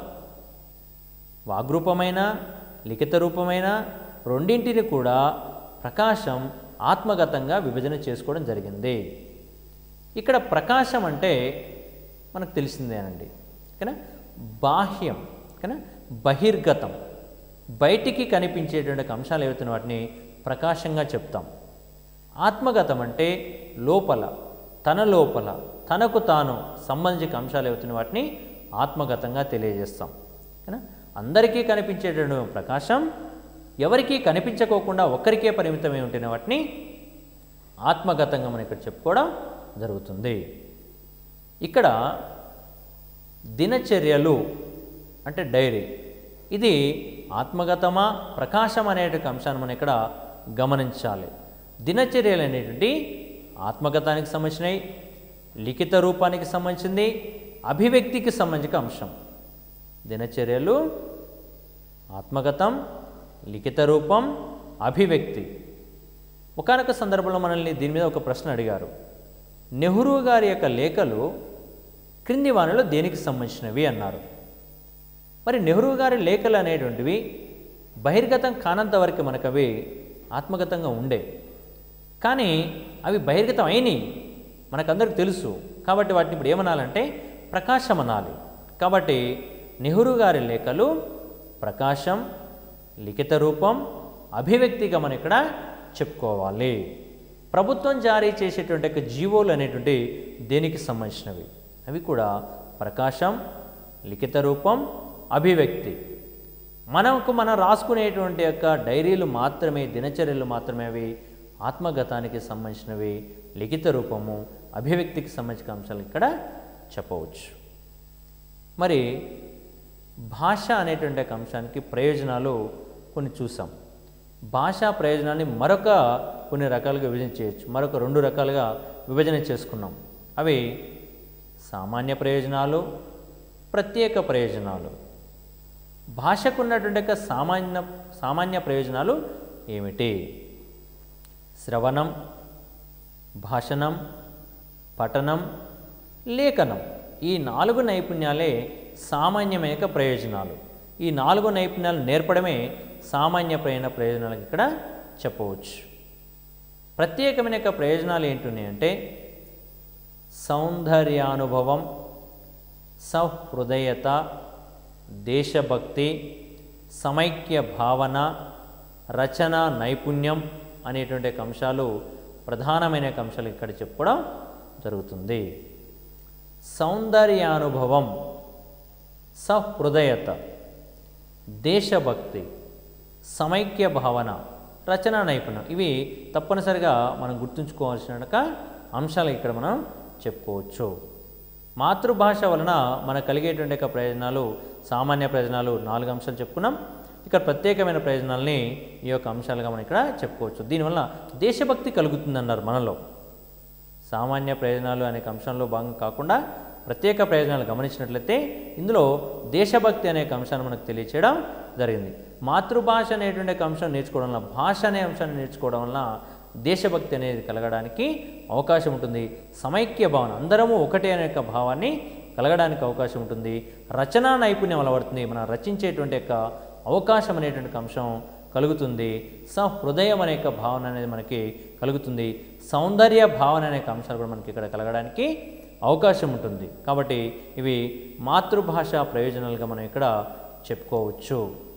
వాగ్రూపమైన, లిఖిత రూపమైన రెండింటిని కూడా ప్రకాశం, ఆత్మగతంగా విభజన చేసుకోవడం జరిగింది. ఇక్కడ ప్రకాశం అంటే మనకు తెలిసిందేనండి, కానీ బాహ్యం, కానీ బహిర్గతం, బయటికి కనిపించేటువంటి అంశాలు ఏవైతున్న వాటిని ప్రకాశంగా చెప్తాం. ఆత్మగతం అంటే లోపల, తన లోపల తనకు తాను సంబంధించిన అంశాలు ఏవైతున్న వాటిని ఆత్మగతంగా తెలియజేస్తాం. కానీ అందరికీ కనిపించేటువంటి ప్రకాశం ఎవరికీ కనిపించకోకుండా ఒక్కరికే పరిమితమై ఉంటున్న వాటిని ఆత్మగతంగా మనం ఇక్కడ చెప్పుకోవడం జరుగుతుంది. ఇక్కడ దినచర్యలు అంటే డైరీ, ఇది ఆత్మగతమా ప్రకాశం అనేటువంటి అంశాన్ని మనం ఇక్కడ గమనించాలి. దినచర్యలు అనేటువంటి ఆత్మగతానికి సంబంధించినవి, లిఖిత రూపానికి సంబంధించింది, అభివ్యక్తికి సంబంధించిన అంశం. దినచర్యలు ఆత్మగతం, లిఖిత రూపం, అభివ్యక్తి. ఒకానొక సందర్భంలో మనల్ని దీని మీద ఒక ప్రశ్న అడిగారు. నెహ్రూ గారి యొక్క లేఖలు క్రింది వానిలో దేనికి సంబంధించినవి అన్నారు. మరి నెహ్రూ గారి లేఖలు అనేటువంటివి బహిర్గతం కానంత వరకు మనకు అవి ఆత్మగతంగా ఉండే, కానీ అవి బహిర్గతం అయినాయి మనకందరికి తెలుసు. కాబట్టి వాటిని ఇప్పుడు ఏమనాలంటే ప్రకాశం అనాలి. కాబట్టి నెహ్రూ గారి లేఖలు ప్రకాశం, లిఖిత రూపం, అభివ్యక్తిగా మనం ఇక్కడ చెప్పుకోవాలి. ప్రభుత్వం జారీ చేసేటువంటి యొక్క జీవోలు అనేటువంటి దేనికి సంబంధించినవి, అవి కూడా ప్రకాశం, లిఖిత రూపం, అభివ్యక్తి. మనకు మనం రాసుకునేటువంటి యొక్క డైరీలు మాత్రమే, దినచర్యలు మాత్రమే అవి ఆత్మగతానికి సంబంధించినవి, లిఖిత రూపము, అభివ్యక్తికి సంబంధించిన అంశాలు ఇక్కడ చెప్పవచ్చు. మరి భాష అనేటువంటి ఒక అంశానికి ప్రయోజనాలు కొన్ని చూసాం. భాషా ప్రయోజనాన్ని మరొక కొన్ని రకాలుగా విభజన చేయొచ్చు, మరొక రెండు రకాలుగా విభజన చేసుకున్నాం. అవి సామాన్య ప్రయోజనాలు, ప్రత్యేక ప్రయోజనాలు. భాషకు ఉన్నటువంటి యొక్క సామాన్య సామాన్య ప్రయోజనాలు ఏమిటి? శ్రవణం, భాషణం, పఠనం, లేఖనం. ఈ నాలుగు నైపుణ్యాలే సామాన్యమైన ప్రయోజనాలు. ఈ నాలుగు నైపుణ్యాలు నేర్పడమే సామాన్యమైన ప్రయోజనాలు ఇక్కడ చెప్పవచ్చు. ప్రత్యేకమైన యొక్క ప్రయోజనాలు ఏంటున్నాయంటే సౌందర్యానుభవం, సహృదయత, దేశభక్తి, సమైక్య భావన, రచన నైపుణ్యం అనేటువంటి అంశాలు ప్రధానమైన అంశాలు ఇక్కడ చెప్పడం జరుగుతుంది. సౌందర్యానుభవం, సహృదయత, దేశభక్తి, సమైక్య భావన, రచనా నైపుణ్యం ఇవి తప్పనిసరిగా మనం గుర్తుంచుకోవాల్సిన అంశాలు ఇక్కడ మనం చెప్పుకోవచ్చు. మాతృభాష వలన మనకు కలిగేటువంటి యొక్క ప్రయోజనాలు సామాన్య ప్రయోజనాలు నాలుగు అంశాలు చెప్పుకున్నాం. ఇక్కడ ప్రత్యేకమైన ప్రయోజనాలని ఈ యొక్క అంశాలుగా మనం ఇక్కడ చెప్పుకోవచ్చు. దీనివల్ల దేశభక్తి కలుగుతుందన్నారు మనలో. సామాన్య ప్రయోజనాలు అనే అంశంలో భాగం కాకుండా ప్రత్యేక ప్రయోజనాలు గమనించినట్లయితే ఇందులో దేశభక్తి అనే అంశాన్ని మనకు తెలియచేయడం జరిగింది. మాతృభాష అనేటువంటి అంశం నేర్చుకోవడం వల్ల, భాష అనే అంశాన్ని నేర్చుకోవడం వల్ల దేశభక్తి అనేది కలగడానికి అవకాశం ఉంటుంది. సమైక్య భావన, అందరము ఒకటే అనే యొక్క భావాన్ని కలగడానికి అవకాశం ఉంటుంది. రచనా నైపుణ్యం అలవడుతుంది, మనం రచించేటువంటి యొక్క అవకాశం అనేటువంటి అంశం కలుగుతుంది. సహృదయం అనే యొక్క భావన అనేది మనకి కలుగుతుంది. సౌందర్య భావన అనే అంశాలు కూడా మనకి ఇక్కడ కలగడానికి అవకాశం ఉంటుంది. కాబట్టి ఇవి మాతృభాష ప్రయోజనాలుగా మనం ఇక్కడ చెప్పుకోవచ్చు.